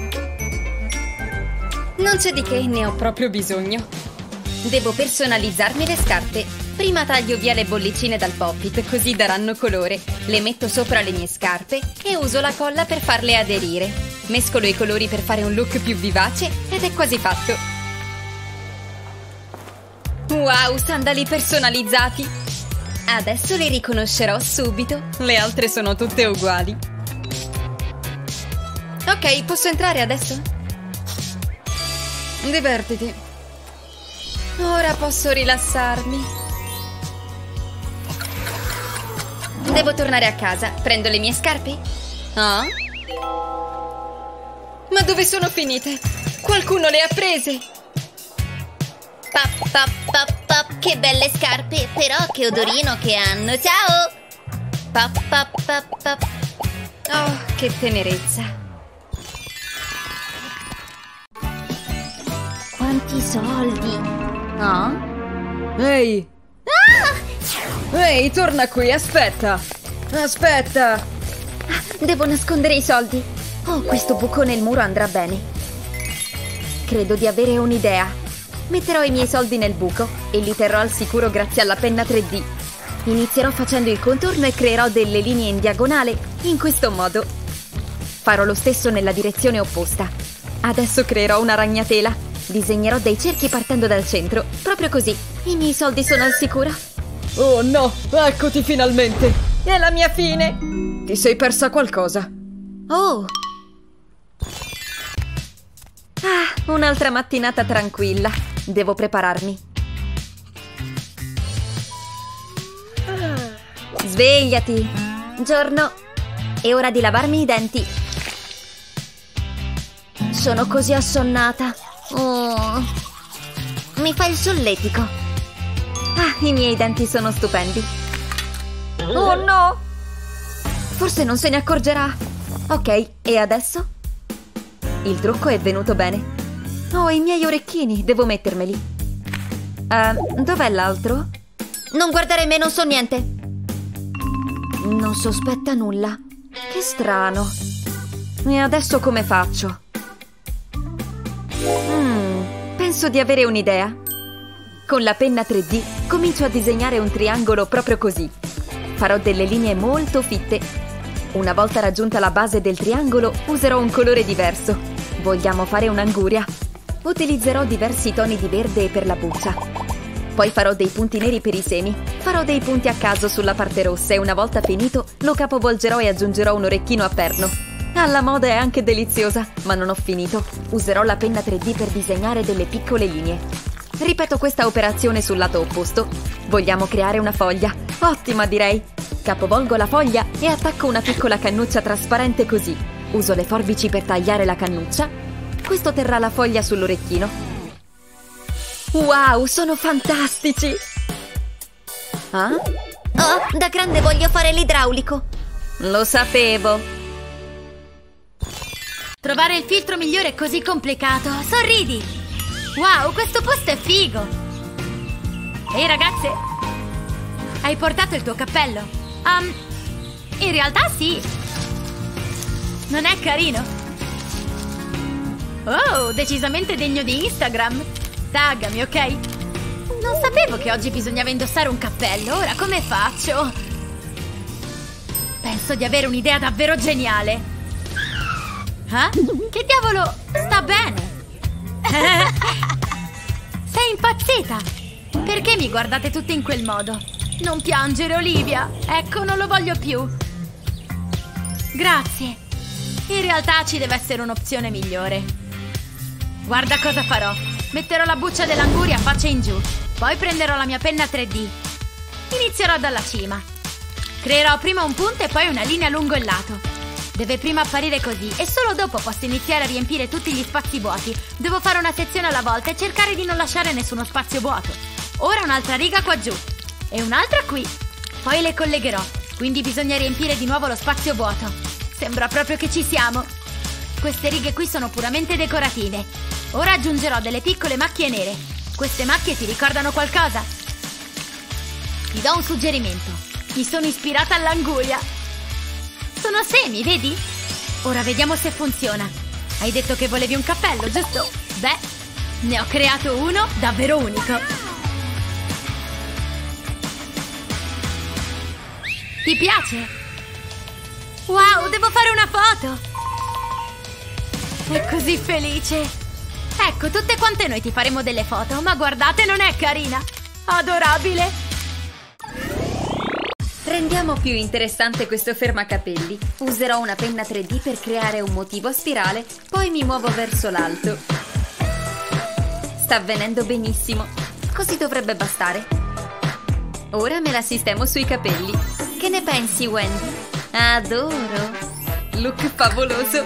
Non c'è di che, ne ho proprio bisogno. Devo personalizzarmi le scarpe. Prima taglio via le bollicine dal pop-it, così daranno colore. Le metto sopra le mie scarpe e uso la colla per farle aderire. Mescolo i colori per fare un look più vivace ed è quasi fatto. Wow, sandali personalizzati! Adesso li riconoscerò subito. Le altre sono tutte uguali. Ok, posso entrare adesso? Divertiti. Ora posso rilassarmi. Devo tornare a casa. Prendo le mie scarpe? Ah? Ma dove sono finite? Qualcuno le ha prese! Pop, pop, pop, pop, che belle scarpe, però che odorino che hanno. Ciao! Pop, pop, pop, pop. Oh, che tenerezza. Quanti soldi! Oh? Ehi! Ehi, torna qui, aspetta! Aspetta! Devo nascondere i soldi. Oh, questo buco nel muro andrà bene. Credo di avere un'idea. Metterò i miei soldi nel buco e li terrò al sicuro grazie alla penna 3D. Inizierò facendo il contorno e creerò delle linee in diagonale, in questo modo. Farò lo stesso nella direzione opposta. Adesso creerò una ragnatela. Disegnerò dei cerchi partendo dal centro. Proprio così. I miei soldi sono al sicuro. Oh no, eccoti finalmente! È la mia fine! Ti sei persa qualcosa? Oh! Ah, un'altra mattinata tranquilla. Devo prepararmi. Svegliati! Giorno! È ora di lavarmi i denti. Sono così assonnata. Oh. Mi fa il solletico. Ah, i miei denti sono stupendi. Oh no! Forse non se ne accorgerà. Ok, e adesso? Il trucco è venuto bene. Oh, i miei orecchini, devo mettermeli. Dov'è l'altro? Non guardare me, non so niente. Non sospetta nulla. Che strano. E adesso come faccio? Penso di avere un'idea. Con la penna 3D comincio a disegnare un triangolo proprio così. Farò delle linee molto fitte. Una volta raggiunta la base del triangolo, userò un colore diverso. Vogliamo fare un'anguria. Utilizzerò diversi toni di verde per la buccia. Poi farò dei punti neri per i semi. Farò dei punti a caso sulla parte rossa e una volta finito lo capovolgerò e aggiungerò un orecchino a perno. Alla moda è anche deliziosa, ma non ho finito. Userò la penna 3D per disegnare delle piccole linee. Ripeto questa operazione sul lato opposto. Vogliamo creare una foglia. Ottima, direi. Capovolgo la foglia e attacco una piccola cannuccia trasparente così. Uso le forbici per tagliare la cannuccia. Questo terrà la foglia sull'orecchino. Wow, sono fantastici! Ah? Oh, da grande voglio fare l'idraulico. Lo sapevo. Trovare il filtro migliore è così complicato. Sorridi! Wow, questo posto è figo! Ehi ragazze! Hai portato il tuo cappello? In realtà sì! Non è carino? Oh, decisamente degno di Instagram! Taggami, ok? Non sapevo che oggi bisognava indossare un cappello. Ora come faccio? Penso di avere un'idea davvero geniale. Che diavolo? Sta bene. Sei impazzita? Perché mi guardate tutte in quel modo? Non piangere, Olivia. Ecco, non lo voglio più. Grazie. In realtà ci deve essere un'opzione migliore. Guarda cosa farò. Metterò la buccia dell'anguria faccia in giù. Poi prenderò la mia penna 3D. Inizierò dalla cima. Creerò prima un punto e poi una linea lungo il lato. Deve prima apparire così e solo dopo posso iniziare a riempire tutti gli spazi vuoti. Devo fare una sezione alla volta e cercare di non lasciare nessuno spazio vuoto. Ora un'altra riga qua giù e un'altra qui. Poi le collegherò, quindi bisogna riempire di nuovo lo spazio vuoto. Sembra proprio che ci siamo. Queste righe qui sono puramente decorative. Ora aggiungerò delle piccole macchie nere. Queste macchie ti ricordano qualcosa? Ti do un suggerimento. Mi sono ispirata all'anguria. Sono semi, vedi? Ora vediamo se funziona. Hai detto che volevi un cappello, giusto? Beh, ne ho creato uno davvero unico. Ti piace? Wow, devo fare una foto! È così felice! Ecco, tutte quante noi ti faremo delle foto, ma guardate, non è carina? Adorabile! Rendiamo più interessante questo fermacapelli. Userò una penna 3D per creare un motivo a spirale, poi mi muovo verso l'alto. Sta avvenendo benissimo. Così dovrebbe bastare. Ora me la sistemo sui capelli. Che ne pensi, Wendy? Adoro! Look favoloso!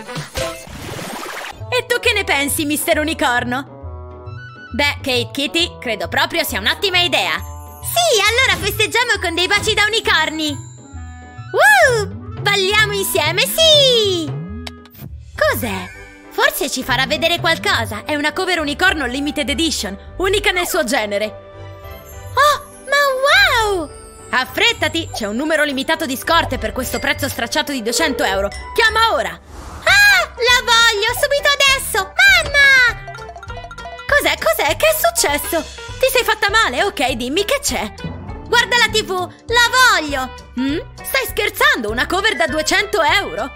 E tu che ne pensi, Mister Unicorno? Beh, Kate Kitty, credo proprio sia un'ottima idea. Sì, allora festeggiamo con dei baci da unicorni. Balliamo insieme, sì! Cos'è? Forse ci farà vedere qualcosa. È una cover unicorno limited edition, unica nel suo genere. Oh, ma wow! Affrettati, c'è un numero limitato di scorte per questo prezzo stracciato di 200 euro. Chiama ora! Ah, la voglio, subito adesso! Mamma! Cos'è? Cos'è? Che è successo? Ti sei fatta male? Ok, dimmi che c'è. Guarda la TV, la voglio! Stai scherzando? Una cover da 200 euro?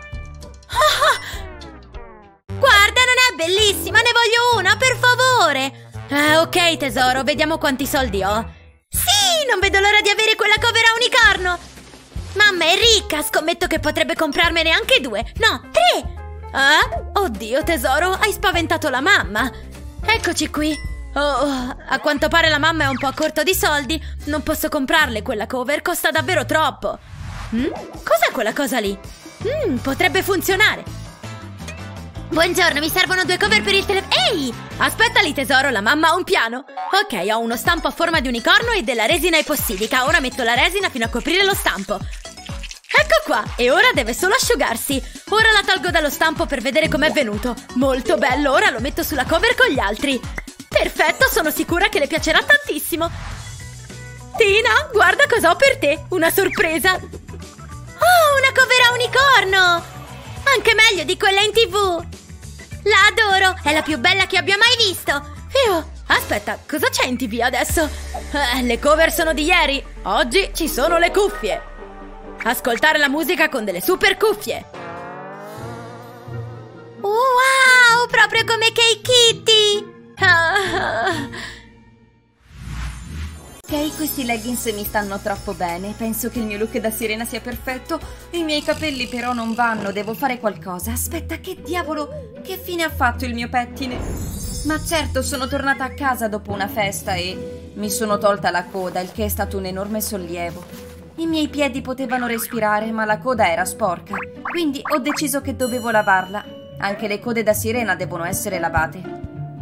Guarda, non è bellissima, ne voglio una, per favore! Ok, tesoro, vediamo quanti soldi ho. Sì, non vedo l'ora di avere quella cover a unicorno! Mamma è ricca, scommetto che potrebbe comprarmene anche 2, no, 3! Oddio, tesoro, hai spaventato la mamma! Eccoci qui! Oh, a quanto pare la mamma è un po' a corto di soldi. Non posso comprarle quella cover, costa davvero troppo. Cos'è quella cosa lì? Potrebbe funzionare. Buongiorno, mi servono 2 cover per il telefono. Ehi! Aspetta lì, tesoro, la mamma ha un piano. Ok, ho uno stampo a forma di unicorno e della resina epossidica. Ora metto la resina fino a coprire lo stampo. Ecco qua, e ora deve solo asciugarsi. Ora la tolgo dallo stampo per vedere com'è venuto. Molto bello, ora lo metto sulla cover con gli altri. Perfetto, sono sicura che le piacerà tantissimo. Tina, guarda cosa ho per te, una sorpresa. Oh, una cover a unicorno! Anche meglio di quella in TV. La adoro, è la più bella che abbia mai visto. Aspetta, cosa c'è in TV adesso? Le cover sono di ieri, oggi ci sono le cuffie. Ascoltare la musica con delle super cuffie. Wow, proprio come Kay Kitty! Ok, questi leggings mi stanno troppo bene. Penso che il mio look da sirena sia perfetto. I miei capelli però non vanno, devo fare qualcosa. Aspetta, che diavolo? Che fine ha fatto il mio pettine? Ma certo, sono tornata a casa dopo una festa e mi sono tolta la coda, il che è stato un enorme sollievo. I miei piedi potevano respirare, ma la coda era sporca. Quindi ho deciso che dovevo lavarla. Anche le code da sirena devono essere lavate.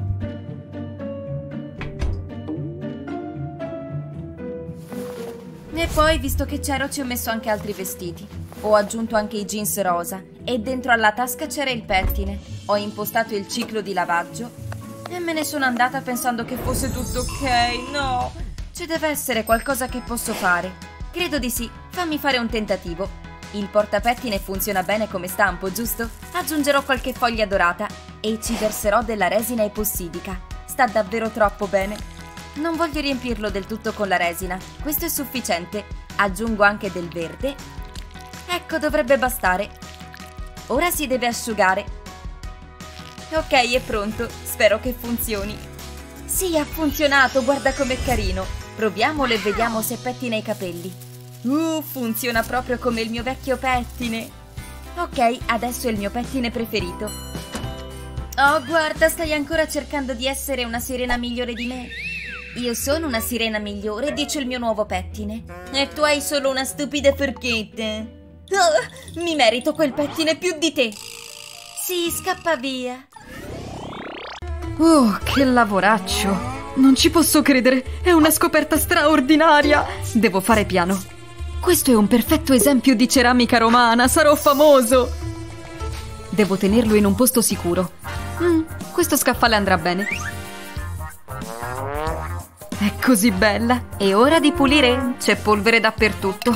E poi, visto che c'ero, ci ho messo anche altri vestiti. Ho aggiunto anche i jeans rosa e dentro alla tasca c'era il pettine. Ho impostato il ciclo di lavaggio e me ne sono andata pensando che fosse tutto ok. No, ci deve essere qualcosa che posso fare. Credo di sì, fammi fare un tentativo. Il portapettine funziona bene come stampo, giusto? Aggiungerò qualche foglia dorata e ci verserò della resina epossidica. Sta davvero troppo bene. Non voglio riempirlo del tutto con la resina, questo è sufficiente. Aggiungo anche del verde. Ecco, dovrebbe bastare. Ora si deve asciugare. Ok, è pronto, spero che funzioni. Sì, ha funzionato, guarda com'è carino. Proviamolo e vediamo se pettina i capelli. Funziona proprio come il mio vecchio pettine. Ok, adesso è il mio pettine preferito. Oh, guarda, stai ancora cercando di essere una sirena migliore di me. Io sono una sirena migliore, dice il mio nuovo pettine. E tu hai solo una stupida forchetta. Oh, mi merito quel pettine più di te. Sì, scappa via. Oh, che lavoraccio. Non ci posso credere, è una scoperta straordinaria. Devo fare piano. Questo è un perfetto esempio di ceramica romana, sarò famoso. Devo tenerlo in un posto sicuro. Questo scaffale andrà bene. È così bella. È ora di pulire. C'è polvere dappertutto.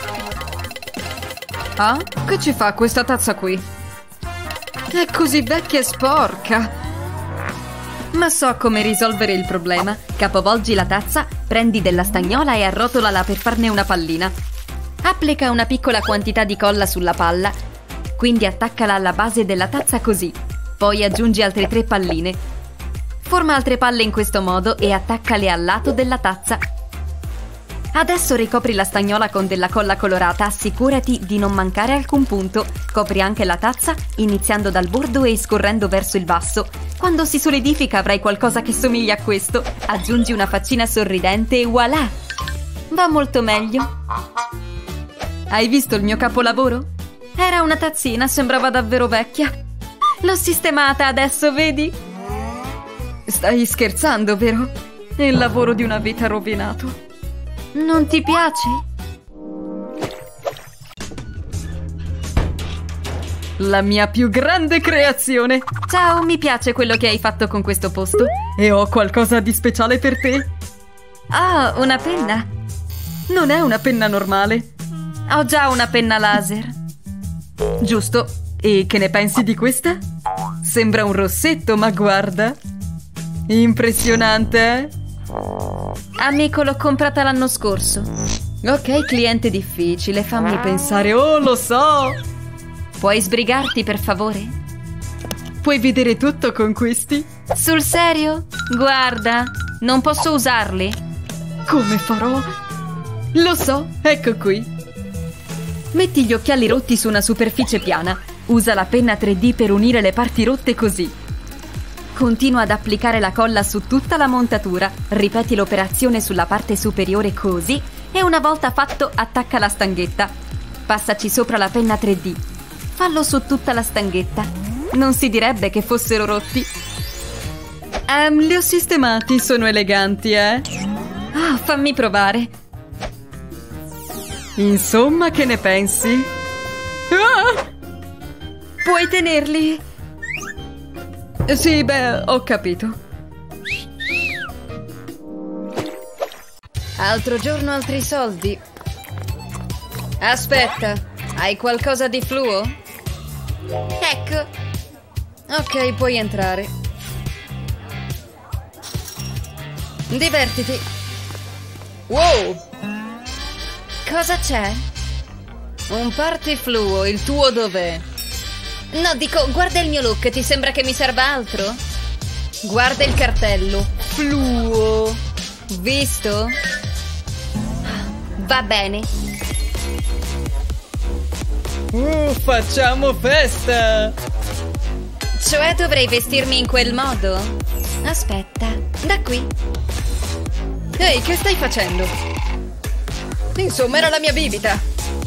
Ah? Che ci fa questa tazza qui? È così vecchia e sporca. Ma so come risolvere il problema. Capovolgi la tazza, prendi della stagnola e arrotolala per farne una pallina. Applica una piccola quantità di colla sulla palla, quindi attaccala alla base della tazza così. Poi aggiungi altre 3 palline. Forma altre palle in questo modo e attaccale al lato della tazza. Adesso ricopri la stagnola con della colla colorata, assicurati di non mancare alcun punto. Copri anche la tazza, iniziando dal bordo e scorrendo verso il basso. Quando si solidifica avrai qualcosa che somiglia a questo. Aggiungi una faccina sorridente e voilà! Va molto meglio. Hai visto il mio capolavoro? Era una tazzina, sembrava davvero vecchia. L'ho sistemata adesso, vedi? Stai scherzando, vero? È il lavoro di una vita rovinato. Non ti piace? La mia più grande creazione! Ciao, mi piace quello che hai fatto con questo posto. E ho qualcosa di speciale per te. Ah, una penna? Non è una penna normale. Ho già una penna laser. Giusto. E che ne pensi di questa? Sembra un rossetto, ma guarda. Impressionante, eh? Amico, l'ho comprata l'anno scorso. Ok, cliente difficile, fammi pensare. Oh, lo so! Puoi sbrigarti, per favore? Puoi vedere tutto con questi? Sul serio? Guarda, non posso usarli. Come farò? Lo so, ecco qui. Metti gli occhiali rotti su una superficie piana. Usa la penna 3D per unire le parti rotte così. Continua ad applicare la colla su tutta la montatura, ripeti l'operazione sulla parte superiore così e una volta fatto attacca la stanghetta. Passaci sopra la penna 3D. Fallo su tutta la stanghetta. Non si direbbe che fossero rotti. Li ho sistemati, sono eleganti, eh? Ah, fammi provare. Insomma, che ne pensi? Ah! Puoi tenerli? Sì, beh, ho capito. Altro giorno, altri soldi. Aspetta, hai qualcosa di fluo? Ecco. Ok, puoi entrare. Divertiti. Wow! Cosa c'è? Un party fluo, il tuo dov'è? No, dico, guarda il mio look, ti sembra che mi serva altro? Guarda il cartello. Fluo. Visto? Va bene. Facciamo festa! Cioè dovrei vestirmi in quel modo? Aspetta, da qui. Ehi, che stai facendo? Insomma, era la mia bibita.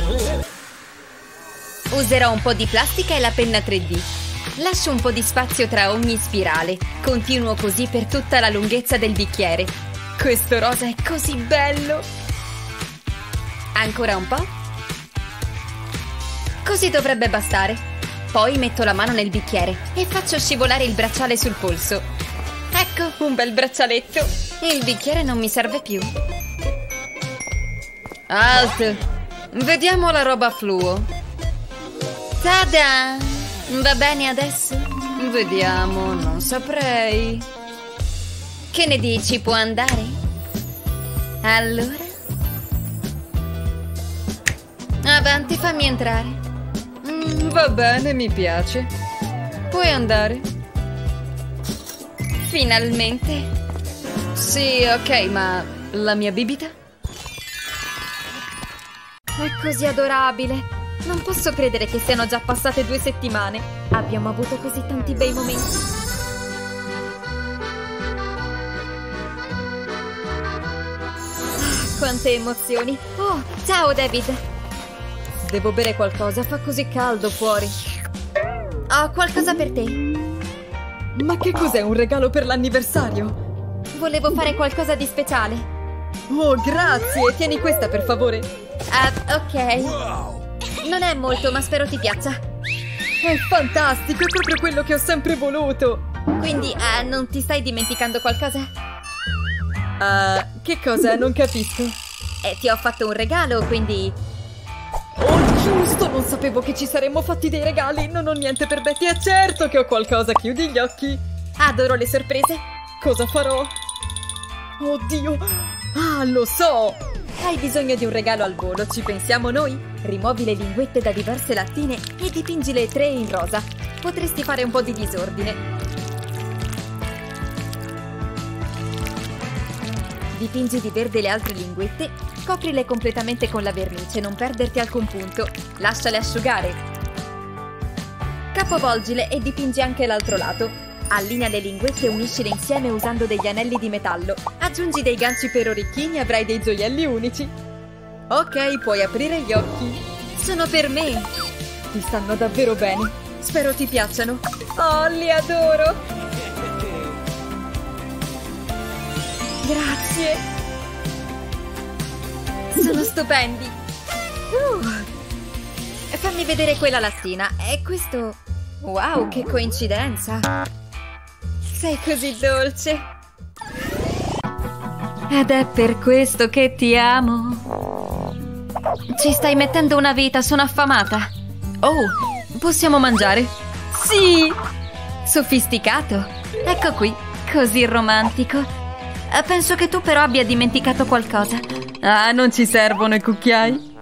Userò un po' di plastica e la penna 3D. Lascio un po' di spazio tra ogni spirale. Continuo così per tutta la lunghezza del bicchiere. Questo rosa è così bello! Ancora un po'. Così dovrebbe bastare. Poi metto la mano nel bicchiere e faccio scivolare il bracciale sul polso. Ecco, un bel braccialetto. Il bicchiere non mi serve più. Alt! Vediamo la roba fluo. Tada! Va bene adesso? Vediamo, non saprei. Che ne dici, può andare? Allora? Avanti, fammi entrare. Va bene, mi piace. Puoi andare. Finalmente. Sì, ok, ma la mia bibita? È così adorabile. Non posso credere che siano già passate 2 settimane. Abbiamo avuto così tanti bei momenti. Quante emozioni. Oh, ciao David. Devo bere qualcosa, fa così caldo fuori. Ho qualcosa per te. Ma che cos'è, un regalo per l'anniversario? Volevo fare qualcosa di speciale. Oh, grazie! Tieni questa, per favore. Ok. Non è molto, ma spero ti piaccia. È fantastico, è proprio quello che ho sempre voluto. Quindi, non ti stai dimenticando qualcosa? Che cosa? Non capisco. Ti ho fatto un regalo, quindi... Oh, giusto! Non sapevo che ci saremmo fatti dei regali. Non ho niente per Betty. È certo che ho qualcosa. Chiudi gli occhi. Adoro le sorprese. Cosa farò? Oddio! Ah, lo so! Hai bisogno di un regalo al volo, ci pensiamo noi? Rimuovi le linguette da diverse lattine e dipingi le 3 in rosa. Potresti fare un po' di disordine. Dipingi di verde le altre linguette, coprile completamente con la vernice, non perderti alcun punto. Lasciale asciugare. Capovolgile e dipingi anche l'altro lato. Allinea le linguette e uniscile insieme usando degli anelli di metallo. Aggiungi dei ganci per orecchini e avrai dei gioielli unici. Ok, puoi aprire gli occhi. Sono per me. Ti stanno davvero bene. Spero ti piacciono. Oh, li adoro. Grazie. Sono stupendi. Fammi vedere quella lattina. È questo... Wow, che coincidenza. Sei così dolce. Ed è per questo che ti amo. Ci stai mettendo una vita, sono affamata. Oh, possiamo mangiare? Sì! Sofisticato. Ecco qui, così romantico. Penso che tu però abbia dimenticato qualcosa. Ah, non ci servono i cucchiai?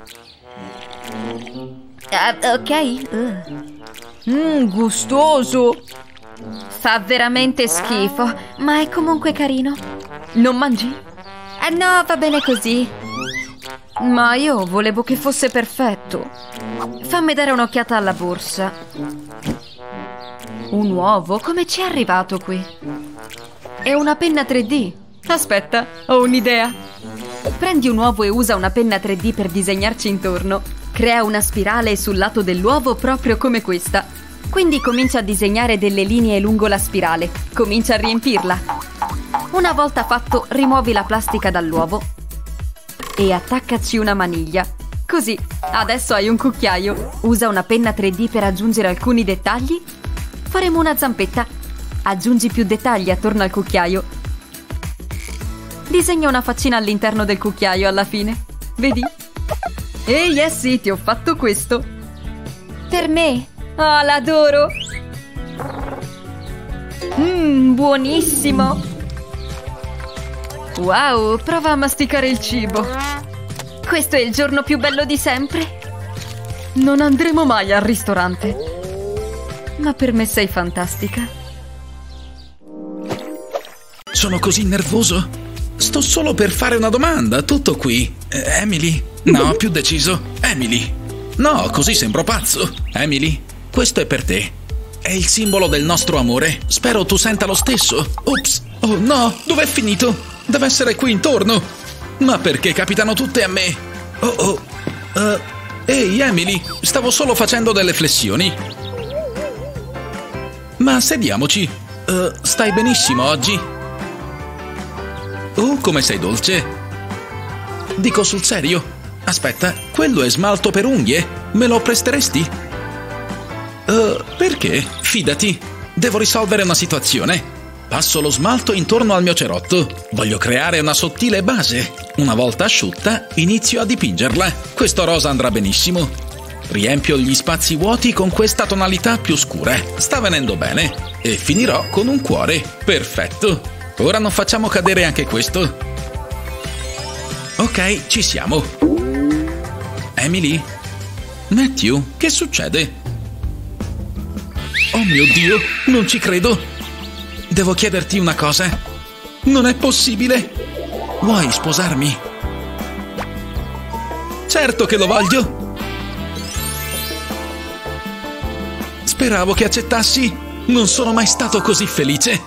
Ok. Gustoso! Fa veramente schifo, ma è comunque carino. Non mangi? No, va bene così. Ma io volevo che fosse perfetto. Fammi dare un'occhiata alla borsa. Un uovo? Come ci è arrivato qui? È una penna 3D. Aspetta, ho un'idea. Prendi un uovo e usa una penna 3D per disegnarci intorno. Crea una spirale sul lato dell'uovo proprio come questa. Quindi comincia a disegnare delle linee lungo la spirale. Comincia a riempirla. Una volta fatto, rimuovi la plastica dall'uovo e attaccaci una maniglia. Così, adesso hai un cucchiaio. Usa una penna 3D per aggiungere alcuni dettagli. Faremo una zampetta. Aggiungi più dettagli attorno al cucchiaio. Disegna una faccina all'interno del cucchiaio alla fine. Vedi? Ehi, sì, ti ho fatto questo. Per me? Oh, l'adoro! Buonissimo! Wow, prova a masticare il cibo. Questo è il giorno più bello di sempre. Non andremo mai al ristorante. ma per me sei fantastica. Sono così nervoso. Sto solo per fare una domanda, tutto qui. Emily? No, più deciso. Emily. No, così sembro pazzo. Emily, questo è per te. È il simbolo del nostro amore. Spero tu senta lo stesso. Ops. Oh no, dov'è finito? Deve essere qui intorno. Ma perché capitano tutte a me? Oh. Ehi, Emily, stavo solo facendo delle flessioni. Ma sediamoci. Stai benissimo oggi? Oh, come sei dolce. Dico sul serio. Aspetta, quello è smalto per unghie? Me lo presteresti? Perché? Fidati. Devo risolvere una situazione. Passo lo smalto intorno al mio cerotto. Voglio creare una sottile base. Una volta asciutta, inizio a dipingerla. Questo rosa andrà benissimo. Riempio gli spazi vuoti con questa tonalità più scura. Sta venendo bene. E finirò con un cuore. Perfetto. Ora non facciamo cadere anche questo. Ok, ci siamo. Emily? Matthew, che succede? Oh mio Dio, non ci credo. Devo chiederti una cosa. Non è possibile. Vuoi sposarmi? Certo che lo voglio. Speravo che accettassi. Non sono mai stato così felice.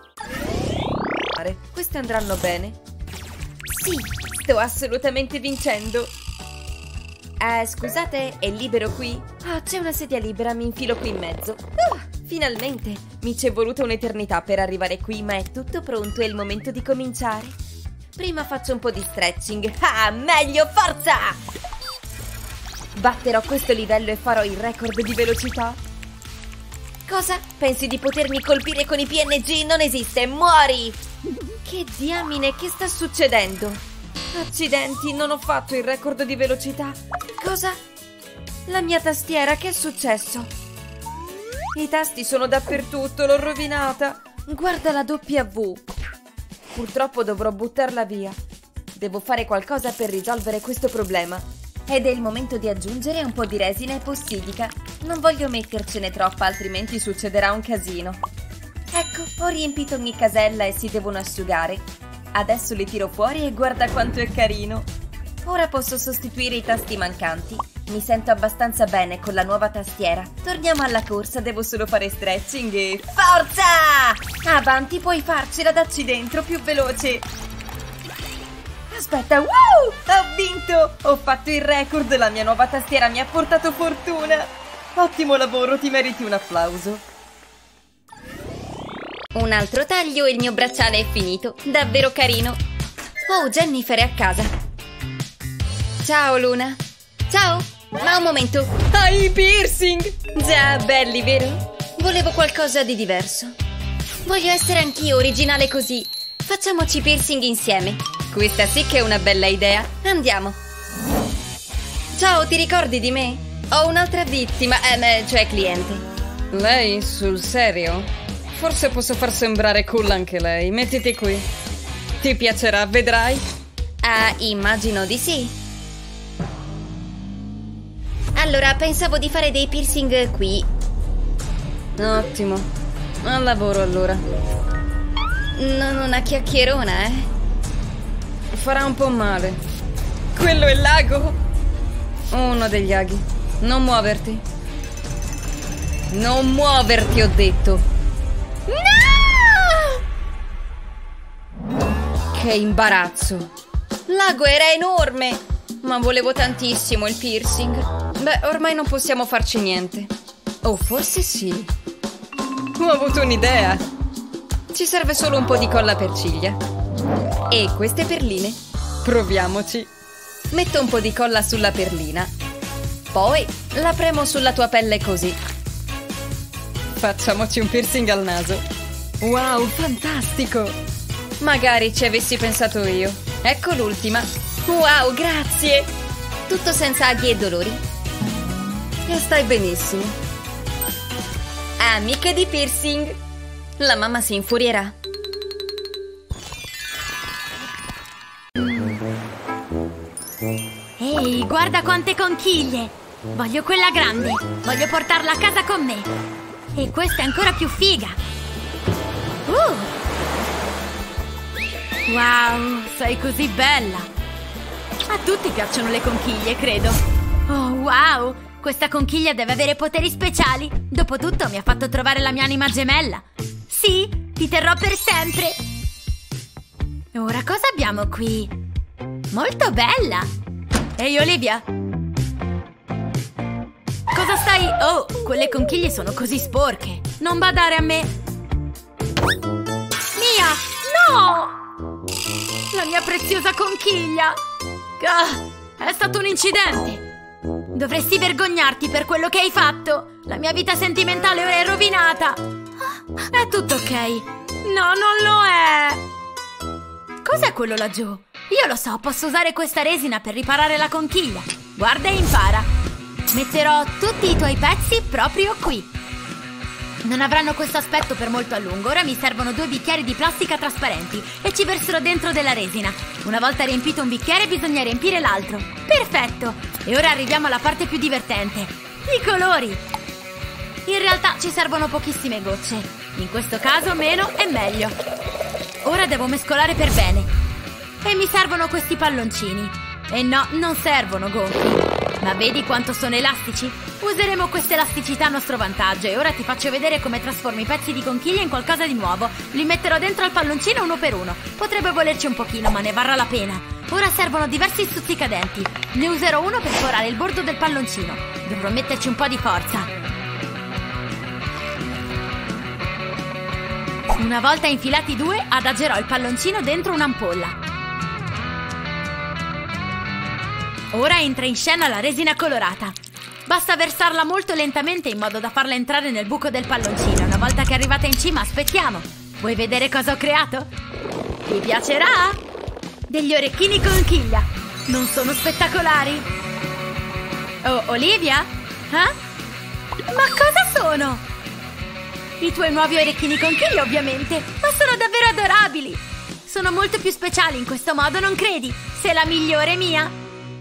Queste andranno bene. Sì, Sto assolutamente vincendo. Scusate, è libero qui? Ah, c'è una sedia libera, mi infilo qui in mezzo. Finalmente! Mi ci è voluta un'eternità per arrivare qui, ma è tutto pronto, è il momento di cominciare. Prima faccio un po' di stretching. Ah, meglio, forza! Batterò questo livello e farò il record di velocità. Cosa? Pensi di potermi colpire con i PNG? Non esiste, muori! Che diamine, che sta succedendo? Accidenti, non ho fatto il record di velocità. Cosa? La mia tastiera, che è successo? I tasti sono dappertutto, l'ho rovinata. Guarda la W. Purtroppo dovrò buttarla via. Devo fare qualcosa per risolvere questo problema. Ed è il momento di aggiungere un po' di resina epossidica. Non voglio mettercene troppa, altrimenti succederà un casino. Ecco, ho riempito ogni casella e si devono asciugare. Adesso le tiro fuori e guarda quanto è carino. Ora posso sostituire i tasti mancanti. Mi sento abbastanza bene con la nuova tastiera. Torniamo alla corsa, devo solo fare stretching e... Forza! Avanti, puoi farcela, dacci dentro, più veloce. Aspetta, wow! Ho vinto! Ho fatto il record, la mia nuova tastiera mi ha portato fortuna. Ottimo lavoro, ti meriti un applauso. un altro taglio e il mio bracciale è finito. Davvero carino. Oh, Jennifer è a casa. Ciao, Luna. Ciao. Ma un momento. Hai i piercing! Già, belli, vero? Volevo qualcosa di diverso. Voglio essere anch'io originale così. Facciamoci piercing insieme. Questa sì che è una bella idea. Andiamo. Ciao, ti ricordi di me? Ho un'altra vittima, cioè cliente. Lei? Sul serio? Forse posso far sembrare cool anche lei. Mettiti qui. Ti piacerà, vedrai. Ah, immagino di sì. Allora, pensavo di fare dei piercing qui. Ottimo. Al lavoro allora. Non una chiacchierona, Farà un po' male. Quello è il lago? Uno degli aghi. Non muoverti. Non muoverti, ho detto. No! Che imbarazzo. L'ago era enorme. Ma volevo tantissimo il piercing. Beh, ormai non possiamo farci niente. O forse sì. Ho avuto un'idea. Ci serve solo un po' di colla per ciglia. E queste perline. Proviamoci. Metto un po' di colla sulla perlina. Poi la premo sulla tua pelle così. Facciamoci un piercing al naso. Wow, fantastico! Magari ci avessi pensato io. Ecco l'ultima. Wow, grazie! Tutto senza aghi e dolori. E stai benissimo. Amiche di piercing. La mamma si infurierà. Ehi, guarda quante conchiglie! Voglio quella grande. Voglio portarla a casa con me. E questa è ancora più figa. Wow, sei così bella. A tutti piacciono le conchiglie, credo. Oh, wow, questa conchiglia deve avere poteri speciali. Dopotutto mi ha fatto trovare la mia anima gemella. Sì, ti terrò per sempre. Ora cosa abbiamo qui? Molto bella. Ehi, Olivia. Cosa stai... Oh, quelle conchiglie sono così sporche. Non badare a me. Mia, no! La mia preziosa conchiglia. È stato un incidente. Dovresti vergognarti per quello che hai fatto. La mia vita sentimentale ora è rovinata. È tutto ok. No, non lo è. Cos'è quello laggiù? Io lo so, posso usare questa resina per riparare la conchiglia. Guarda e impara. Metterò tutti i tuoi pezzi proprio qui. Non avranno questo aspetto per molto a lungo. Ora mi servono 2 bicchieri di plastica trasparenti e ci verserò dentro della resina. Una volta riempito un bicchiere bisogna riempire l'altro. Perfetto! E ora arriviamo alla parte più divertente. I colori! In realtà ci servono pochissime gocce. In questo caso meno è meglio. Ora devo mescolare per bene. E mi servono questi palloncini. E no, non servono gonfi. Ma vedi quanto sono elastici? Useremo questa elasticità a nostro vantaggio e ora ti faccio vedere come trasformo i pezzi di conchiglia in qualcosa di nuovo. Li metterò dentro al palloncino uno per uno. Potrebbe volerci un pochino, ma ne varrà la pena. Ora servono diversi stuzzicadenti. Ne userò uno per forare il bordo del palloncino. Dovrò metterci un po' di forza. Una volta infilati 2, adagerò il palloncino dentro un'ampolla. Ora entra in scena la resina colorata. Basta versarla molto lentamente in modo da farla entrare nel buco del palloncino. Una volta che è arrivata in cima, aspettiamo. Vuoi vedere cosa ho creato? Ti piacerà? Degli orecchini conchiglia. Non sono spettacolari? Oh, Olivia? Ma cosa sono? I tuoi nuovi orecchini conchiglia, ovviamente. Ma sono davvero adorabili. Sono molto più speciali in questo modo, non credi? Sei la migliore mia.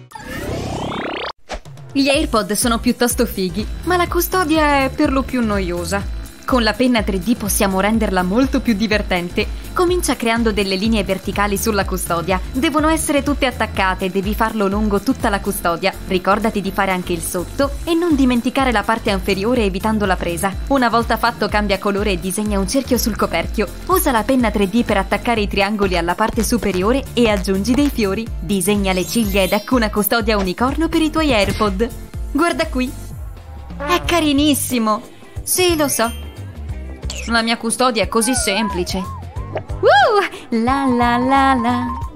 Gli AirPod sono piuttosto fighi, ma la custodia è per lo più noiosa. Con la penna 3D possiamo renderla molto più divertente. Comincia creando delle linee verticali sulla custodia. Devono essere tutte attaccate, devi farlo lungo tutta la custodia. Ricordati di fare anche il sotto e non dimenticare la parte inferiore evitando la presa. Una volta fatto cambia colore e disegna un cerchio sul coperchio. Usa la penna 3D per attaccare i triangoli alla parte superiore e aggiungi dei fiori. Disegna le ciglia ed ecco una custodia unicorno per i tuoi AirPod. Guarda qui. È carinissimo. Sì, lo so. La mia custodia è così semplice. La la la la.